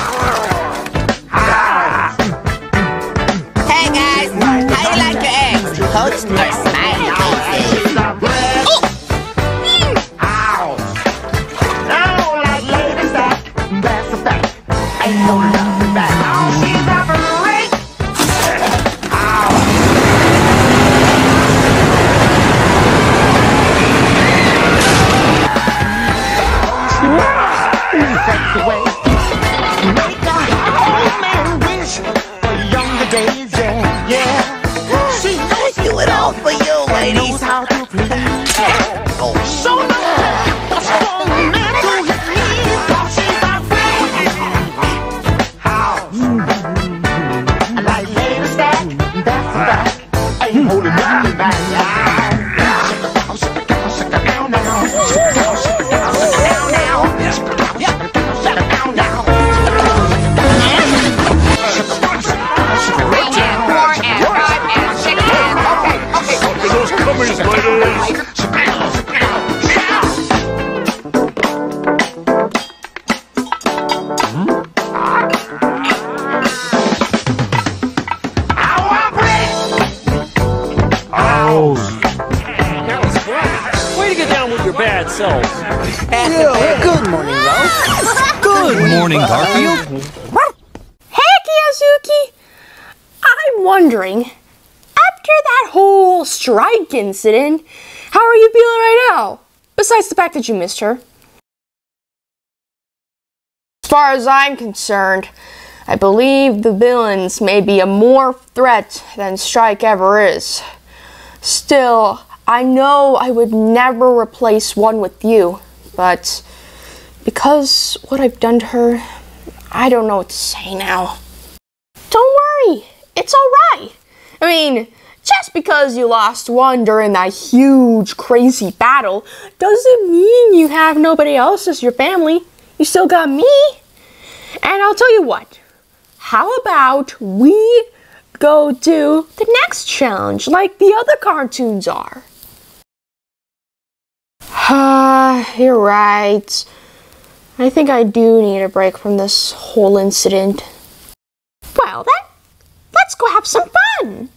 Hey guys, how you like your eggs? Toast or smiley faces? Oh! Ow! Now, like ladies, that, that's a fact. Ain't no nothing back. Oh, she's operating. Ow! Take away. Make a old man wish for younger days, yeah, yeah. She's bad souls. Yeah, good morning, Ralph. Good morning, Garfield. Hey, Kiyosuke! I'm wondering, after that whole strike incident, how are you feeling right now? Besides the fact that you missed her. As far as I'm concerned, I believe the villains may be a more threat than Strike ever is. Still, I know I would never replace one with you, but because what I've done to her, I don't know what to say now. Don't worry, it's alright. I mean, just because you lost one during that huge, crazy battle doesn't mean you have nobody else as your family. You still got me. And I'll tell you what, how about we go do the next challenge like the other cartoons are? Ah, you're right. I think I do need a break from this whole incident. Well then, let's go have some fun!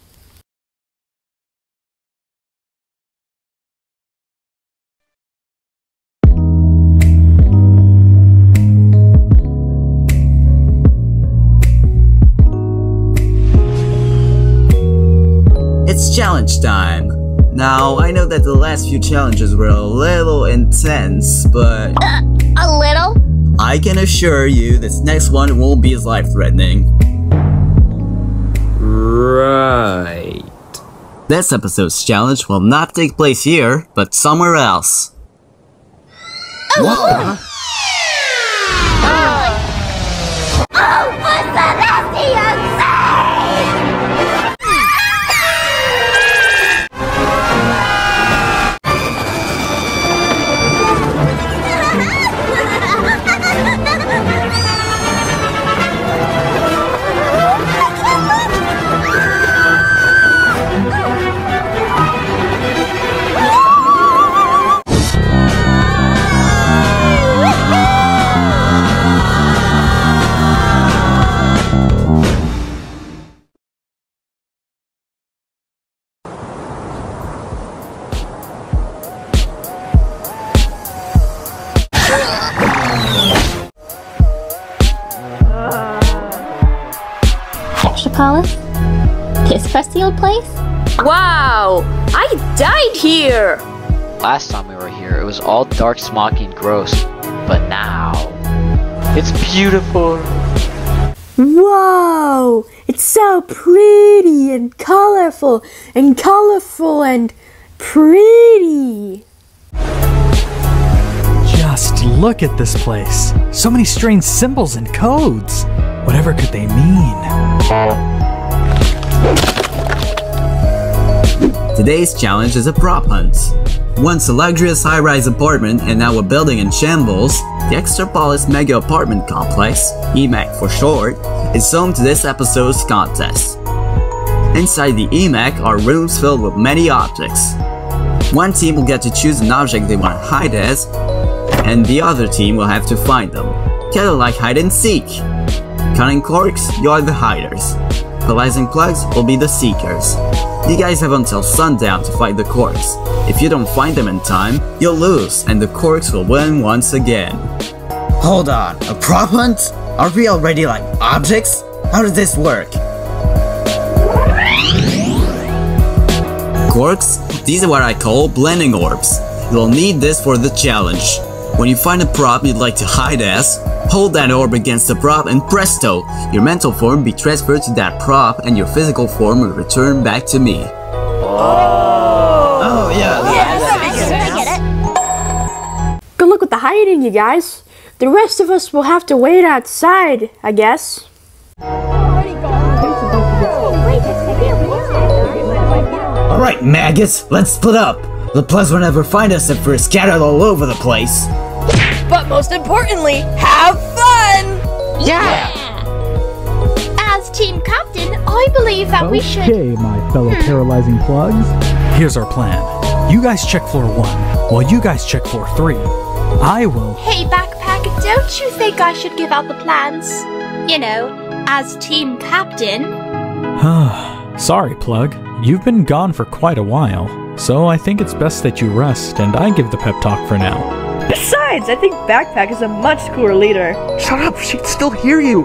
It's challenge time. Now, I know that the last few challenges were a little intense, but... Uh, a little? I can assure you this next one won't be as life-threatening. Right. This episode's challenge will not take place here, but somewhere else. Oh, what? Oh, oh, what's the nasty This crusty old place? Wow! I died here! Last time we were here, it was all dark, smoggy, and gross. But now, it's beautiful! Whoa! It's so pretty and colorful and colorful and pretty! Just look at this place. So many strange symbols and codes. Whatever could they mean? Today's challenge is a prop hunt. Once a luxurious high-rise apartment and now a building in shambles, the Extrapolis Mega Apartment Complex, E M A C for short, is home to this episode's contest. Inside the E M A C are rooms filled with many objects. One team will get to choose an object they want to hide as, and the other team will have to find them, kinda like hide and seek. Cutting corks, you are the hiders. Polarizing plugs will be the seekers. You guys have until sundown to find the corks. If you don't find them in time, you'll lose, and the corks will win once again. Hold on, a prop hunt? Are we already like objects? How does this work? Corks? These are what I call blending orbs. You'll need this for the challenge. When you find a prop you'd like to hide as, hold that orb against the prop and presto! Your mental form will be transferred to that prop and your physical form will return back to me. Oh, oh yeah. Yes, I get it. Good luck with the hiding, you guys. The rest of us will have to wait outside, I guess. Alright, maggots, let's split up. The plugs will never find us if we're scattered all over the place. But most importantly, have fun! Yeah! As team captain, I believe that we should... Okay, my fellow paralyzing plugs. Here's our plan. You guys check floor one, while you guys check floor three. I will... Hey, Backpack, don't you think I should give out the plans? You know, as team captain? Sorry, Plug. You've been gone for quite a while. So I think it's best that you rest and I give the pep talk for now. Besides, I think Backpack is a much cooler leader. Shut up, she can still hear you.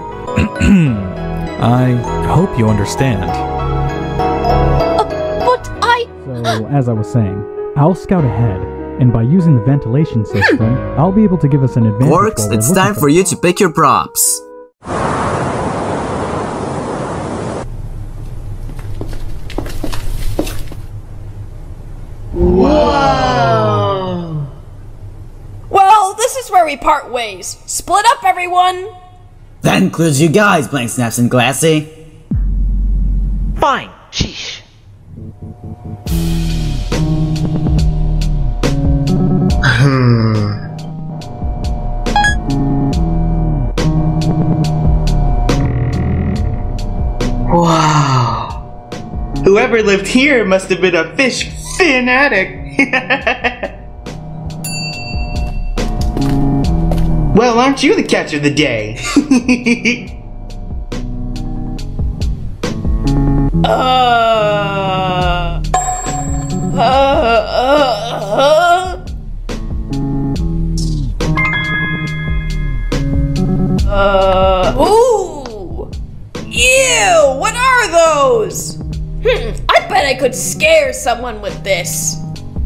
I hope you understand. Uh, but I... So, as I was saying, I'll scout ahead, and by using the ventilation system, I'll be able to give us an advantage. Quarks, it's time for you to pick your props. Whoa! Well, this is where we part ways. Split up, everyone! That includes you guys, Blank Snaps and Glassy. Fine. Sheesh. Hmm. Wow. Whoever lived here must have been a fish fanatic. Well, aren't you the catch of the day? uh, uh, uh, uh, uh, ooh, ew, what are those? Hmm, I bet I could scare someone with this.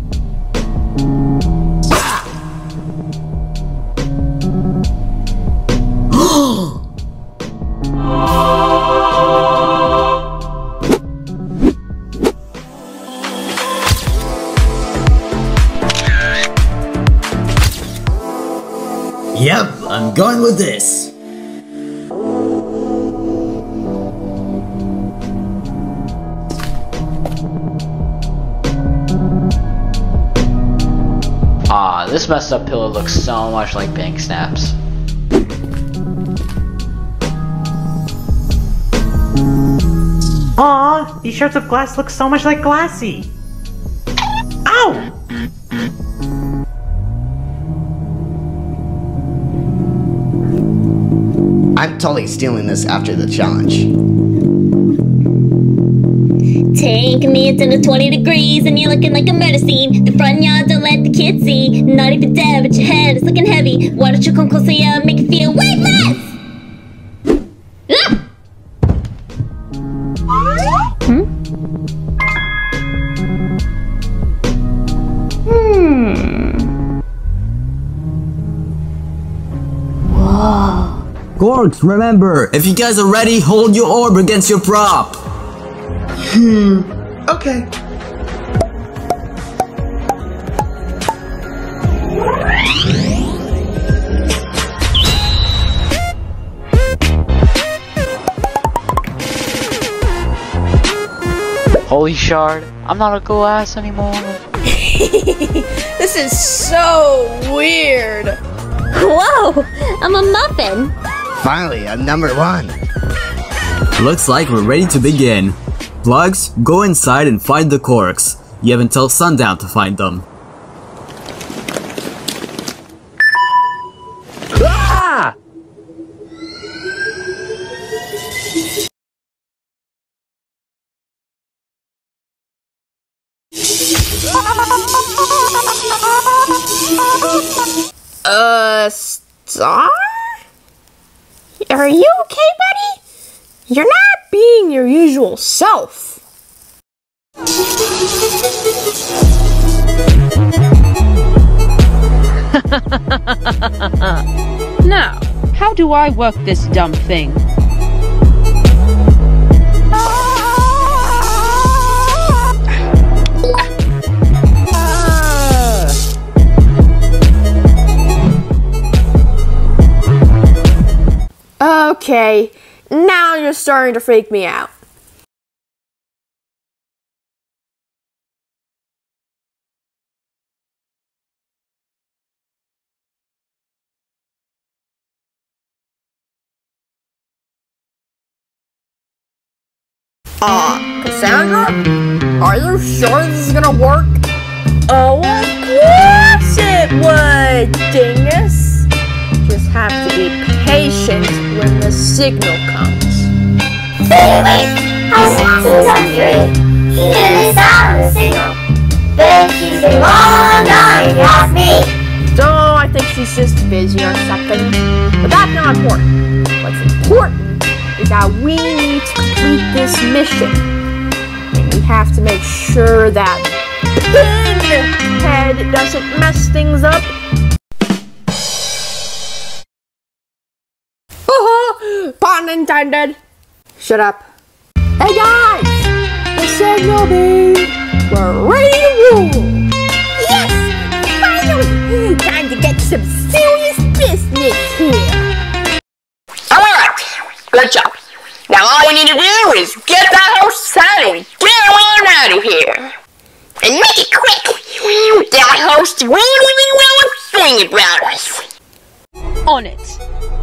Yep, I'm going with this. Ah, this messed up pillow looks so much like Bank Snaps. Aw, these shards of glass look so much like Glassy. Ow! I'm totally stealing this after the challenge. Take me into the twenty degrees and you're looking like a murder scene. The front yard, don't let the kids see. Not even dead, but your head is looking heavy. Why don't you come closer, yeah, make it feel weightless? Ah! Hmm? Hmm. Whoa. Gorks, remember, if you guys are ready, hold your orb against your prop. Hmm. Okay. Holy shard, I'm not a glass anymore. This is so weird. Whoa, I'm a muffin. Finally, I'm number one. Looks like we're ready to begin. Plugs, go inside and find the corks. You have until sundown to find them. Ah! Uh, Star? Are you okay, buddy? You're not being your usual self. Now, how do I work this dumb thing? Okay, now you're starting to freak me out. Uh, Cassandra? Are you sure this is gonna work? Oh, of course it would, dingus! Just have to be patient when the signal comes. Anyways, I was watching some three. He didn't miss out on the signal. But she's a long night, ask me. So I think she's just busy or something. But that's not important. What's important is that we need to complete this mission. And we have to make sure that Pinhead doesn't mess things up. Pun intended. Shut up. Hey guys! The signal beep! We're ready to rule! Yes! Finally! Time to get some serious business here! Alright! Good job. Now all we need to do is get that horse aside and get on out of here! And make it quick! That host really, really well thing about us! On it!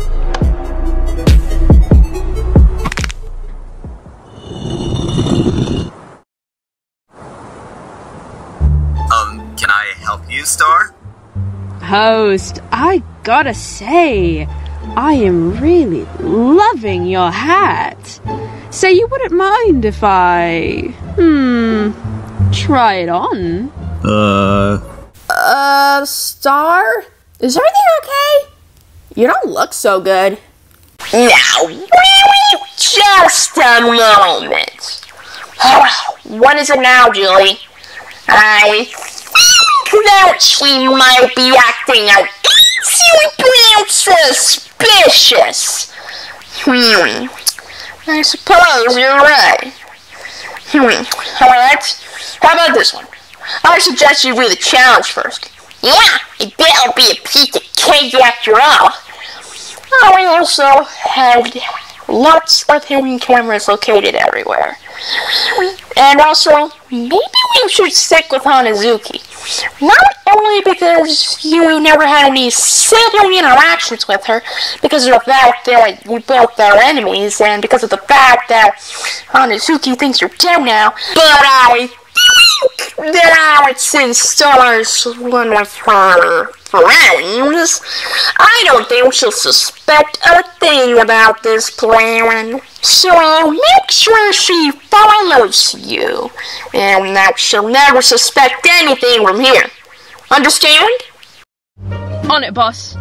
Um, can I help you, Star? Host, I gotta say, I am really loving your hat. So you wouldn't mind if I, hmm, try it on? Uh... Uh, Star? Is everything okay? You don't look so good. Now, really, just a moment. What is it now, Julie? I think that she might be acting a little suspicious. Hmm. I suppose you're right. Hmm. Alright. How about this one? I suggest you do the challenge first. Yeah, it better be a piece of cake after all. Oh, we also have lots of hidden cameras located everywhere. And also, maybe we should stick with Hanazuki. Not only because you never had any sibling interactions with her, because of the fact that we both are enemies, and because of the fact that Hanazuki thinks you're dead now, but I think that since Star's one of her friends, I don't think she'll suspect a thing about this plan. So make sure she follows you, and that she'll never suspect anything from here. Understand? On it, boss.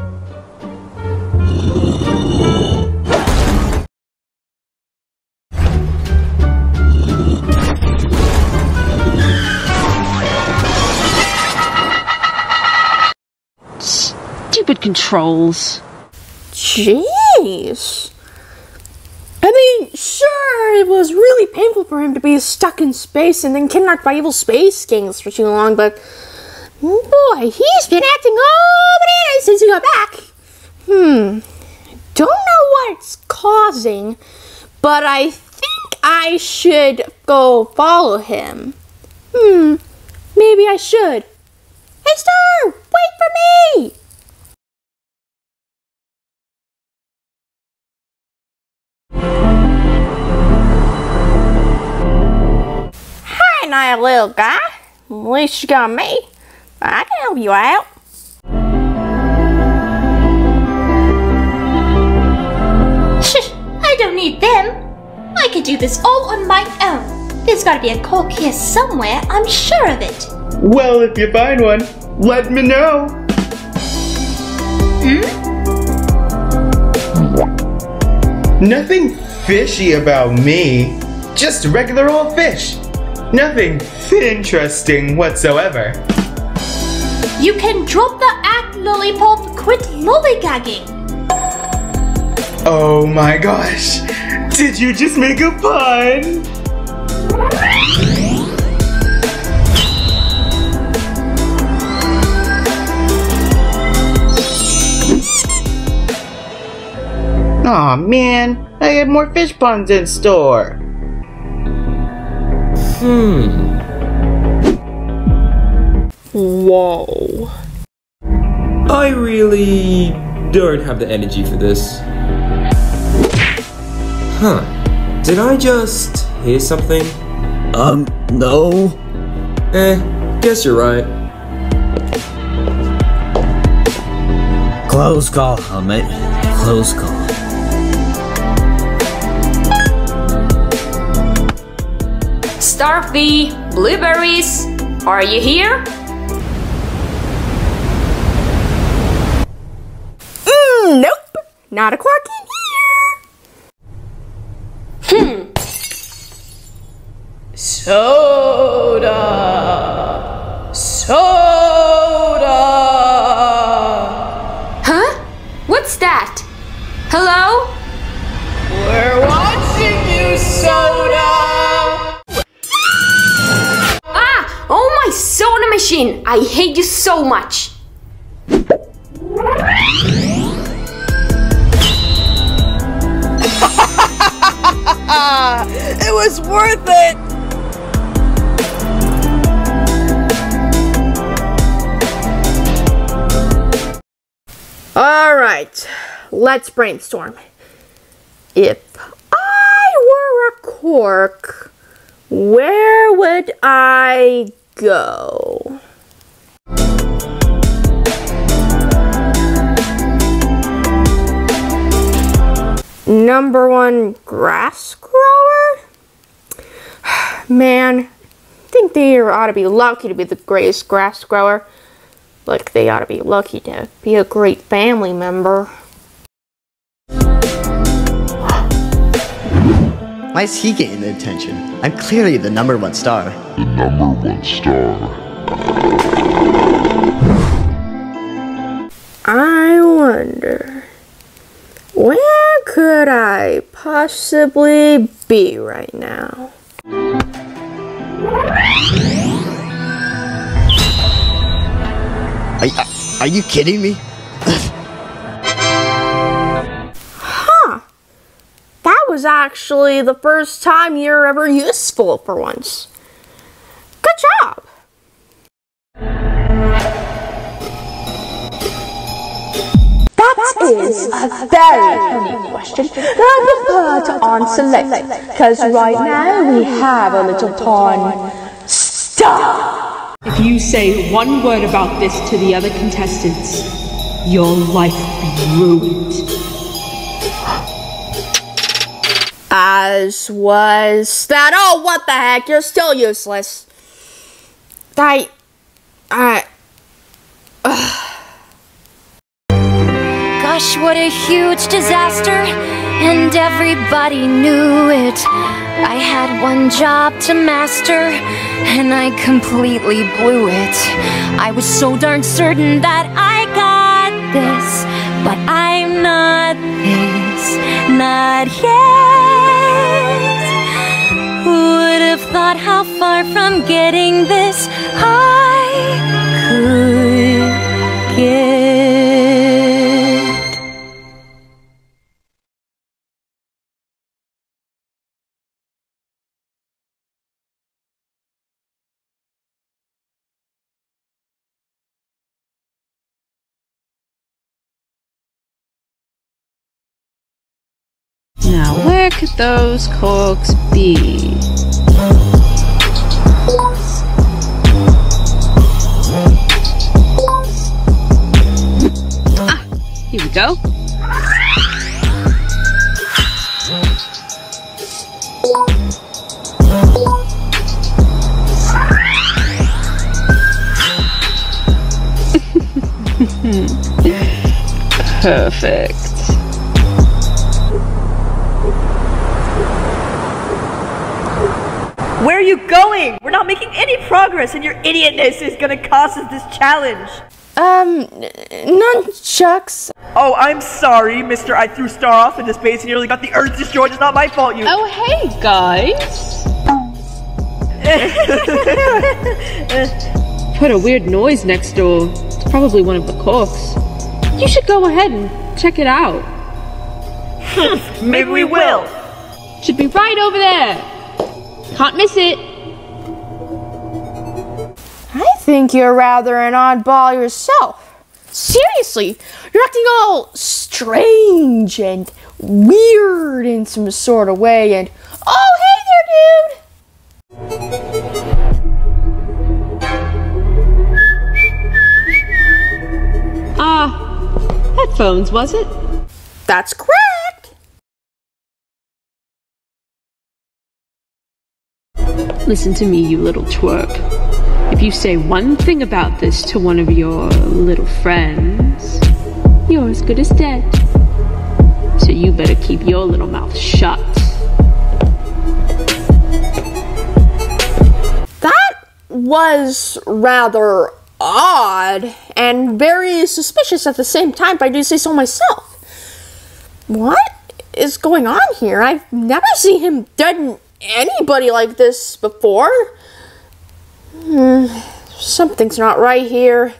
Stupid controls. Jeez. I mean, sure, it was really painful for him to be stuck in space and then kidnapped by evil space gangs for too long, but boy, he's been acting all bananas since he got back. Hmm. Don't know what it's causing, but I think I should go follow him. Hmm. Maybe I should. Hey, Star! Wait for me! Hi, now, little guy. At least you got me. I can help you out. I don't need them. I can do this all on my own. There's gotta be a cork here somewhere, I'm sure of it. Well, if you find one, let me know. Hmm? Nothing fishy about me. Just a regular old fish. Nothing interesting whatsoever. You can drop the act, lollipop. Quit lollygagging. Oh my gosh. Did you just make a pun? Aw, man, I have more fish puns in store. Hmm. Whoa. I really don't have the energy for this. Huh. Did I just hear something? Um, no. Eh, guess you're right. Close call, Helmet. Close call. Starfy, blueberries, Are you here? Mm, nope. Not a quark in here. Hmm. Soda. Soda. Huh? What's that? Hello? We're watching you, Soda! Ah! Oh, my soda machine! I hate you so much! It was worth it! Alright, let's brainstorm. If I were a quark, where would I go? Number one grass grower? Man, I think they ought to be lucky to be the greatest grass grower. Like they ought to be lucky to be a great family member. Why is he getting the attention? I'm clearly the number one star. The number one star. I wonder, where could I possibly be right now? Are, are you kidding me? Huh. That was actually the first time you're ever useful for once. Good job. That is a very funny question that I prefer to answer later, because right now we have a little time. Stop! If you say one word about this to the other contestants, your life will be ruined. As was that. Oh, what the heck? You're still useless. I. I. Ugh. Gosh, what a huge disaster, and everybody knew it. I had one job to master, and I completely blew it. I was so darn certain that I got this, but I'm not this, not yet. Who would have thought how far from getting this I could get? Now, where could those corks be? Ah, here we go. Perfect. Where are you going? We're not making any progress, and your idiotness is gonna cost us this challenge. Um, nunchucks. Oh, I'm sorry, Mister I threw Star off into space and nearly got the Earth destroyed. It's not my fault, you. Oh, hey, guys. Heard a weird noise next door. It's probably one of the corks. You should go ahead and check it out. Maybe we will. Should be right over there. Can't miss it. I think you're rather an oddball yourself. Seriously, you're acting all strange and weird in some sort of way, and oh, hey there, dude! Ah, headphones, was it? That's correct. Listen to me, you little twerp. If you say one thing about this to one of your little friends, you're as good as dead. So you better keep your little mouth shut. That was rather odd and very suspicious at the same time, if I do say so myself. What is going on here? I've never seen him threaten anybody like this before. Hmm, something's not right here.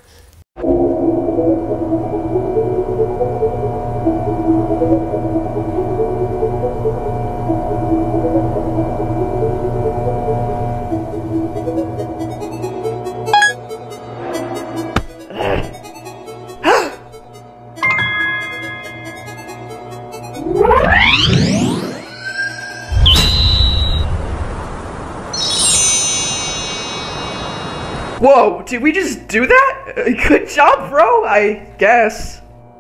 Whoa, did we just do that? Good job, bro, I guess.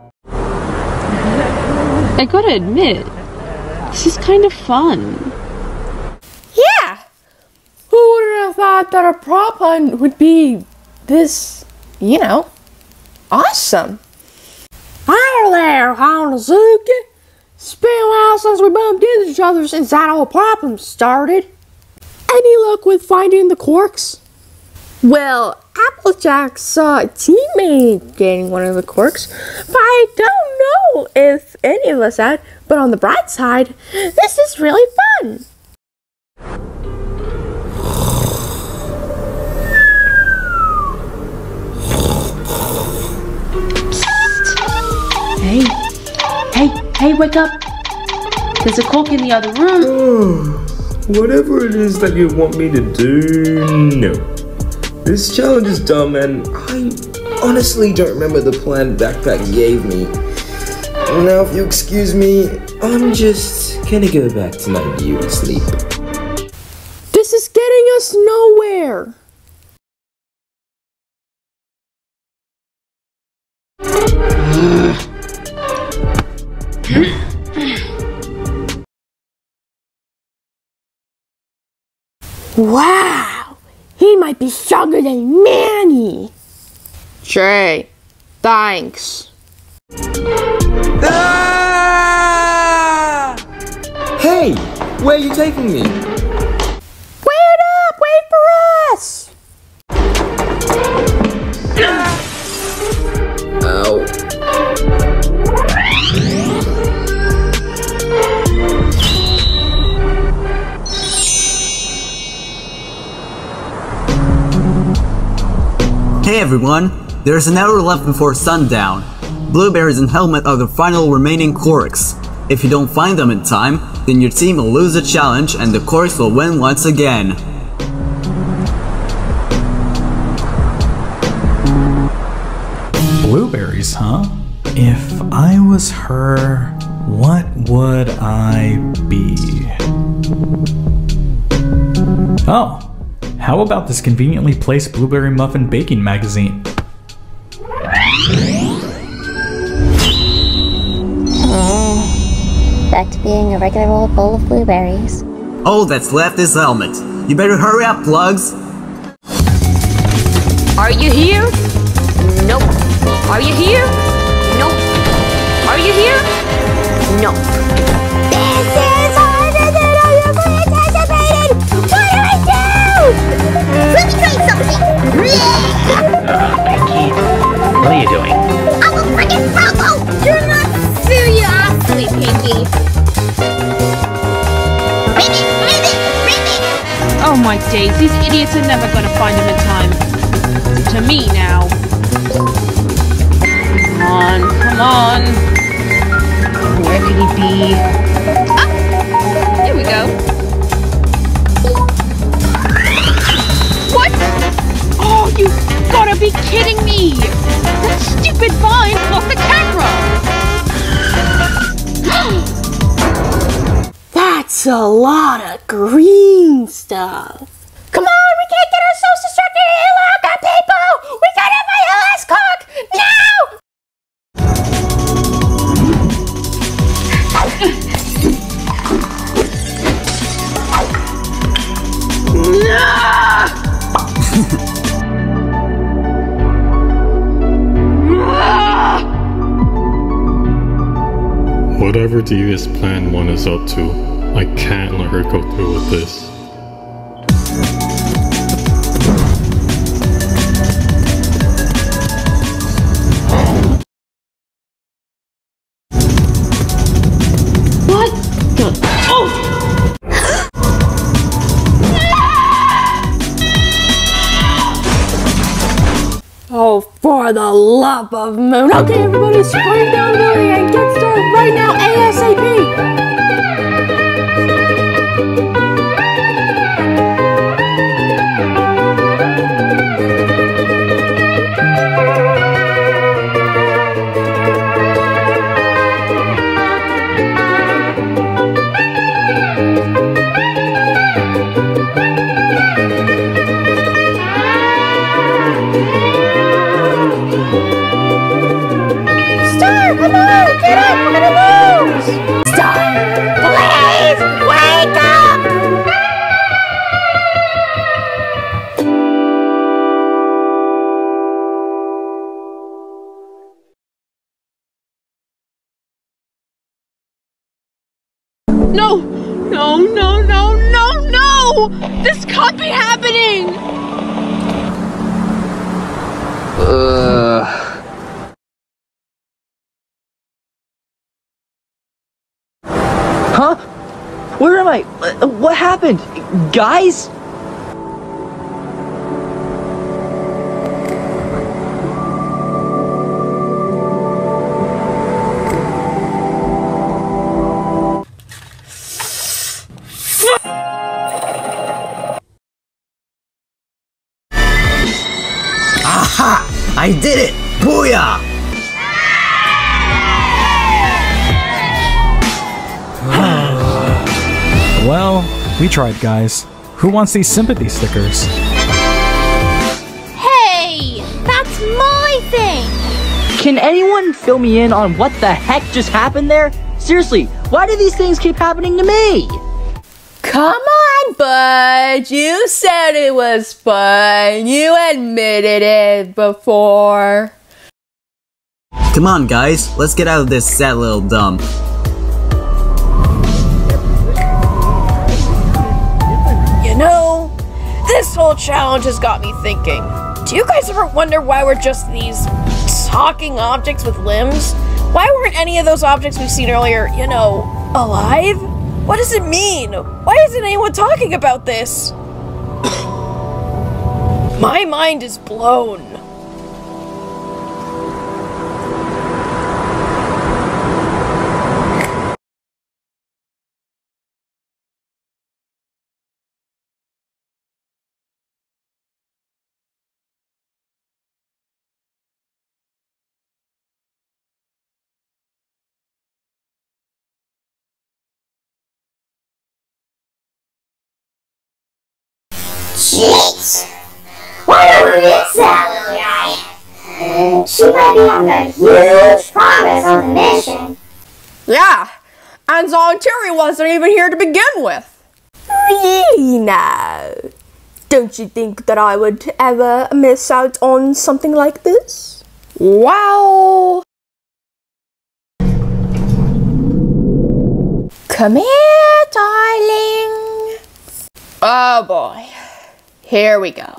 I gotta admit, this is kind of fun. Yeah! Who would have thought that a prop hunt would be this, you know, awesome? Hi there, Hanazuki. It's been a while since we bumped into each other since that whole problem started. Any luck with finding the corks? Well, Applejack saw a teammate getting one of the corks, but I don't know if any of us had. But on the bright side, this is really fun. Hey, hey, hey, wake up! There's a cork in the other room. Whatever it is that you want me to do, no. This challenge is dumb and I honestly don't remember the plan Backpack gave me. Now if you excuse me, I'm just gonna go back to my beauty sleep. This is getting us nowhere. Wow, he might be stronger than Manny. Jay, thanks. Ah! Hey, where are you taking me? Wait up, wait for us. Ow. Hey everyone, there's an hour left before sundown. Blueberries and Helmet are the final remaining corks. If you don't find them in time, then your team will lose the challenge and the corks will win once again. Blueberries, huh? If I was her, what would I be? Oh. How about this conveniently placed blueberry muffin baking magazine? Oh, back to being a regular old bowl of blueberries. All that's left is Helmet. You better hurry up, plugs! Are you here? Nope. Are you here? Nope. Are you here? Nope. This is harder than I ever anticipated! What do I do? Let me try something! Uh, Pinky, what are you doing? I'm a freaking Bravo! You're not seriously, Pinky! Oh my days, these idiots are never gonna find him in time. To me now. Come on, come on. Where could he be? Ah! Here we go. What? Oh, you gotta be kidding me! That stupid vine caught the camera! That's a lot of green stuff. Come on, we can't get ourselves distracted any longer, people! We gotta find the last cock now! Whatever Dia's plan one is up to, I can't let her go through with this. What the? Oh! Oh, for the love of moon. Okay, everybody, spring down the way and get started right now, ASAP. Star, come on, get up, we're gonna lose! Star, please, wake up! No! No, no, no, no, no! This can't be happening! Uh... Huh? Where am I? Uh, What happened? Guys? Aha! I did it! Booyah! Well, we tried, guys. Who wants these sympathy stickers? Hey! That's my thing! Can anyone fill me in on what the heck just happened there? Seriously, why do these things keep happening to me? Come on, bud. You said it was fun. You admitted it before. Come on, guys, let's get out of this sad little dump. You know, this whole challenge has got me thinking. Do you guys ever wonder why we're just these talking objects with limbs? Why weren't any of those objects we've seen earlier, you know, alive? What does it mean? Why isn't anyone talking about this? My mind is blown. Jeez. Whatever this Sally guy. She might be on a huge promise on the mission. Yeah, and Zonteri wasn't even here to begin with. Really now? Don't you think that I would ever miss out on something like this? Wow. Come here, darling. Oh boy. Here we go.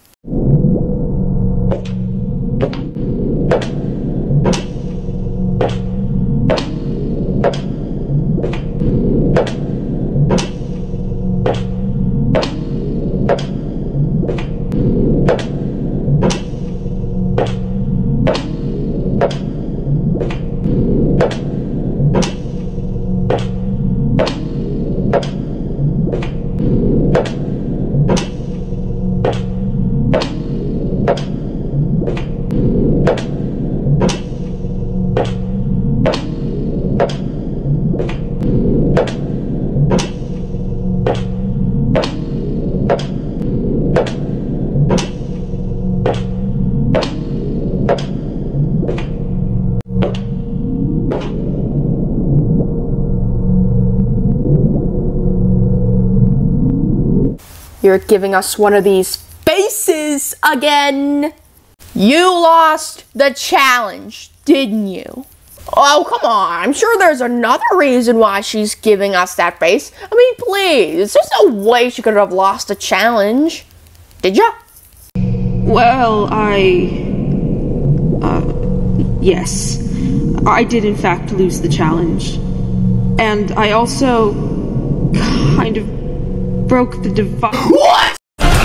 You're giving us one of these faces again. You lost the challenge, didn't you? Oh, come on. I'm sure there's another reason why she's giving us that face. I mean, please. There's no way she could have lost a challenge. Did ya? Well, I... Uh, yes. I did in fact lose the challenge. And I also... kind of... broke the device. What?!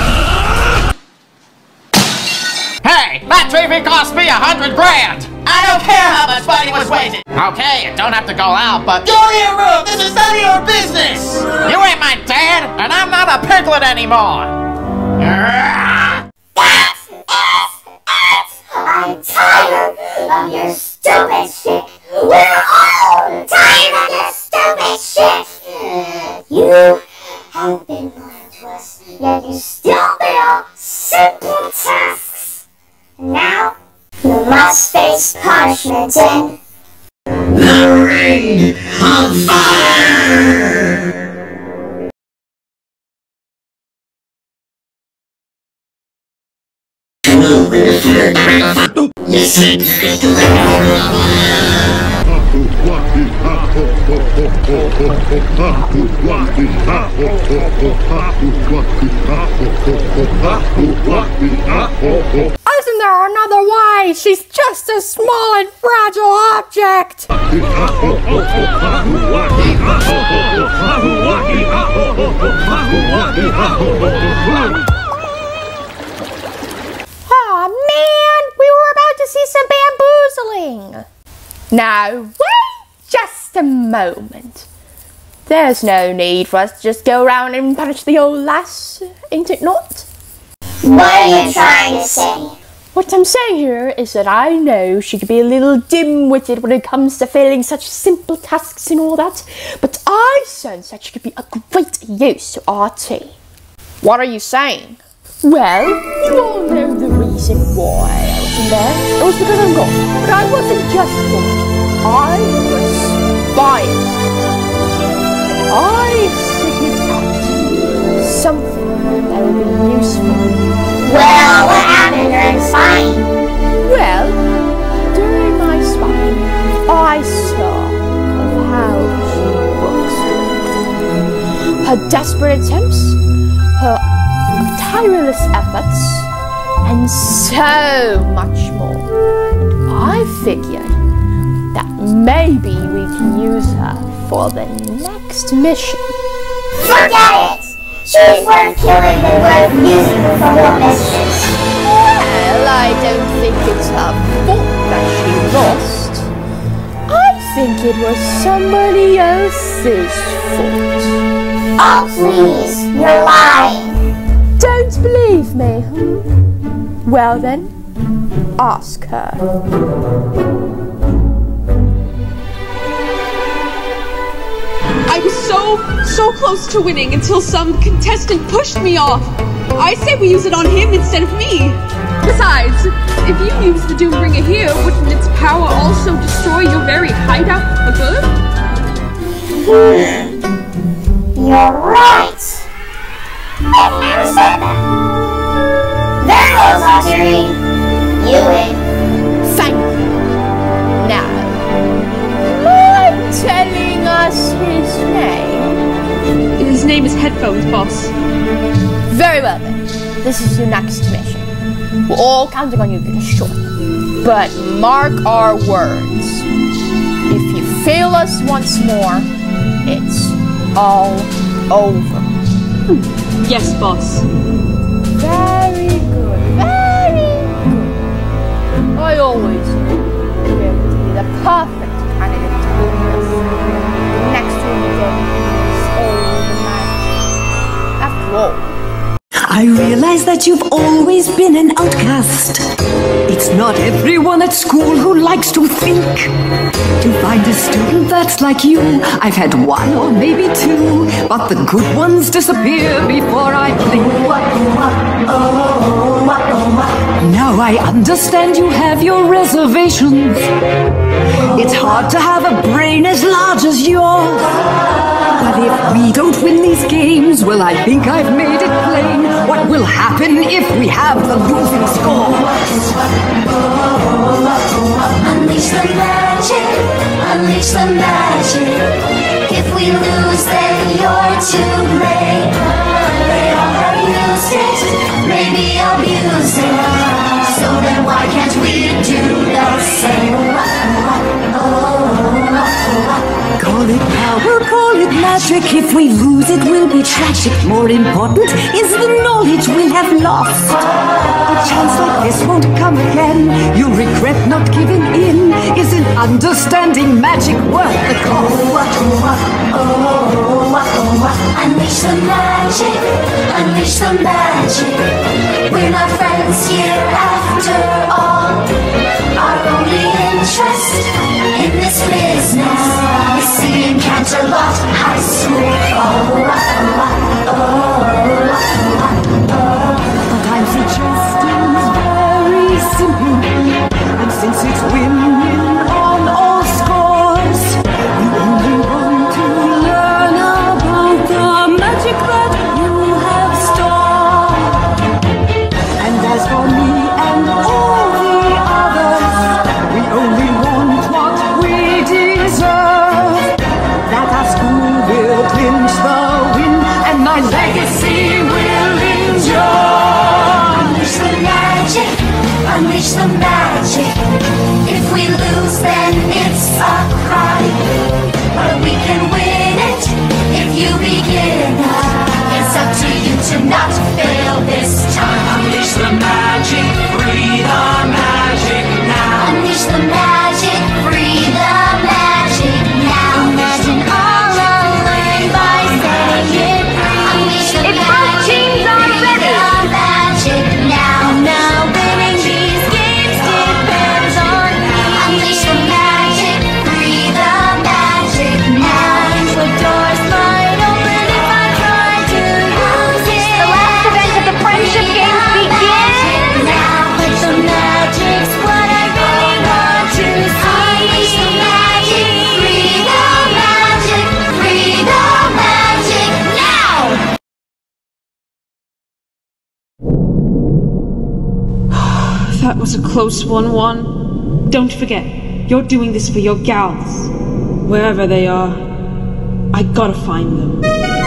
Hey, that T V cost me a hundred grand! I don't care how much money was wasted! Okay, you don't have to go out, but... Go to your room! This is none of your business! You ain't my dad, and I'm not a piglet anymore! I'm tired of your stupid shit! We're all tired of your stupid shit! You have been loyal to us, yet you still fail simple tasks. Now, you must face punishment in the Ring of Fire! Listen to the Isn't there another way? She's just a small and fragile object! Oh man, we were about to see some bamboozling. Now, wait just a moment. There's no need for us to just go around and punish the old lass, ain't it not? What are you trying to say? What I'm saying here is that I know she could be a little dim-witted when it comes to failing such simple tasks and all that, but I sense that she could be a great use to R T. What are you saying? Well, you all know the reason why I wasn't there. It was because I'm gone. But I wasn't just gone. I was spying. I figured out something that would be useful. Well, what happened during spying? Well, during my spying, I saw of how she works. Her desperate attempts, her tireless efforts, and so much more. I figured that maybe we can use her for the next mission. Forget it! She's worth killing than worth using her for more missions. Well, I don't think it's her fault that she lost. I think it was somebody else's fault. Oh, please, you're lying. Don't believe me? Well then, ask her. I was so, so close to winning until some contestant pushed me off. I say we use it on him instead of me. Besides, if you use the Doombringer here, wouldn't its power also destroy your very hideout for good? Hmm. You're right. I've never said that. There goes Archery. You win. Thank you. Now, mind telling us his name? His name is Headphones, boss. Very well then. This is your next mission. We're all counting on you to destroy it. But mark our words. If you fail us once more, it's all over. Yes, boss. Very good, very good. I always knew you were to be the perfect candidate to win this. Next to you is all the magic. After all, I realize that you've always been an outcast. It's not everyone at school who likes to think. To find a student that's like you, I've had one or maybe two, but the good ones disappear before I blink. Now I understand you have your reservations. It's hard to have a brain as large as yours. But if we don't win these games, well, I think I've made it plain. What will will happen if we have the losing score. Unleash the magic, unleash the magic. If we lose, then you're to blame. They all have used it, maybe abused it. So then why can't we do the same? Call it power, call it magic. If we lose, it will be tragic. More important is the knowledge we have lost. A chance like this won't come again. You'll regret not giving in. Isn't understanding magic worth the cost? Unleash the magic, unleash the magic. We're not friends here after all. Our only interest in this business is seeing Canterlot High School fall. What I'm suggesting is very simple, and since it's win-win on all scores, you only want to learn about the magic that you have stored. And as for me and all the others, we only want what we deserve. That our school will clinch the win, and my legacy will endure. Unleash the magic, unleash the magic. If we lose, then it's a crime. But we can win it if you begin. It's up to you to not fail this time. Unleash the magic, free the magic now. Unleash the magic, free the magic now. Imagine all aligned by setting it free. Unleash the It's magic, both teams are free ready. the magic now. Now winning these games depends on me. Unleash the magic, free the magic now. The doors might open if I try to use it. The last event of the friendship games begins. Now, but the magic's what I really want to see. Unleash the magic, free the magic, free the magic now. That was a close one, one. Don't forget, you're doing this for your gals. Wherever they are, I gotta find them.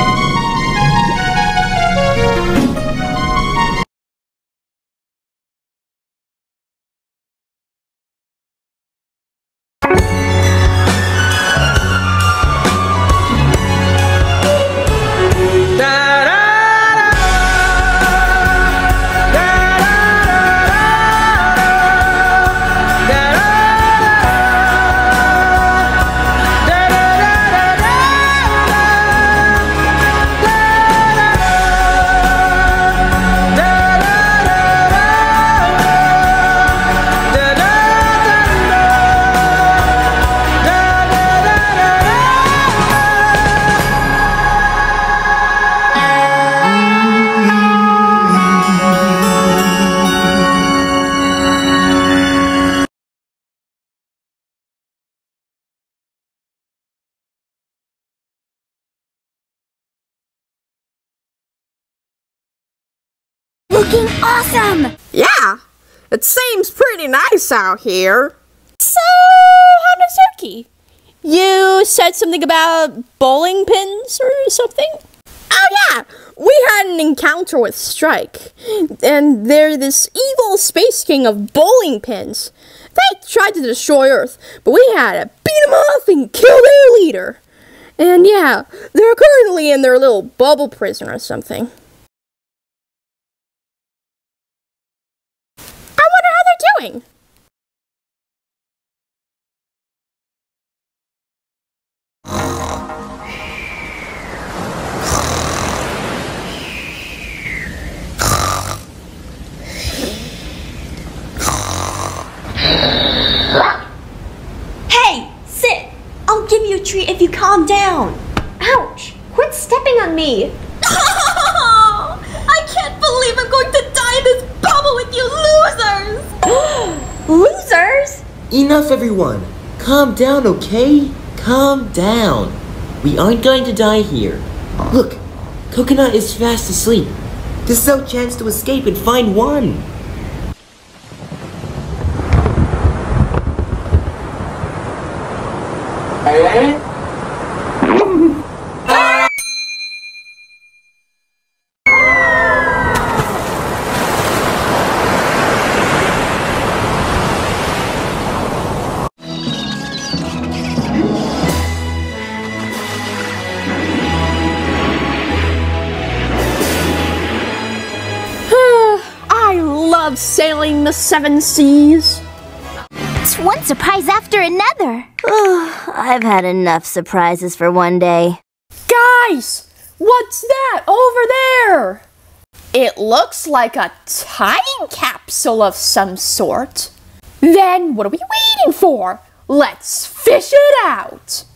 Looking awesome! Yeah, it seems pretty nice out here. So, Hanazuki, you said something about bowling pins or something? Oh yeah, we had an encounter with Strike, and they're this evil space king of bowling pins. They tried to destroy Earth, but we had to beat them off and kill their leader. And yeah, they're currently in their little bubble prison or something. I wonder how they're doing. Hey, sit! I'll give you a treat if you calm down. Ouch! Quit stepping on me. I can't believe I'm going to die in this bubble with you losers! Losers? Enough, everyone. Calm down, okay? Calm down. We aren't going to die here. Look, Coconut is fast asleep. This is our chance to escape and find one. Sailing the seven seas. It's one surprise after another. I've had enough surprises for one day. Guys, what's that over there? It looks like a time capsule of some sort. Then what are we waiting for? Let's fish it out.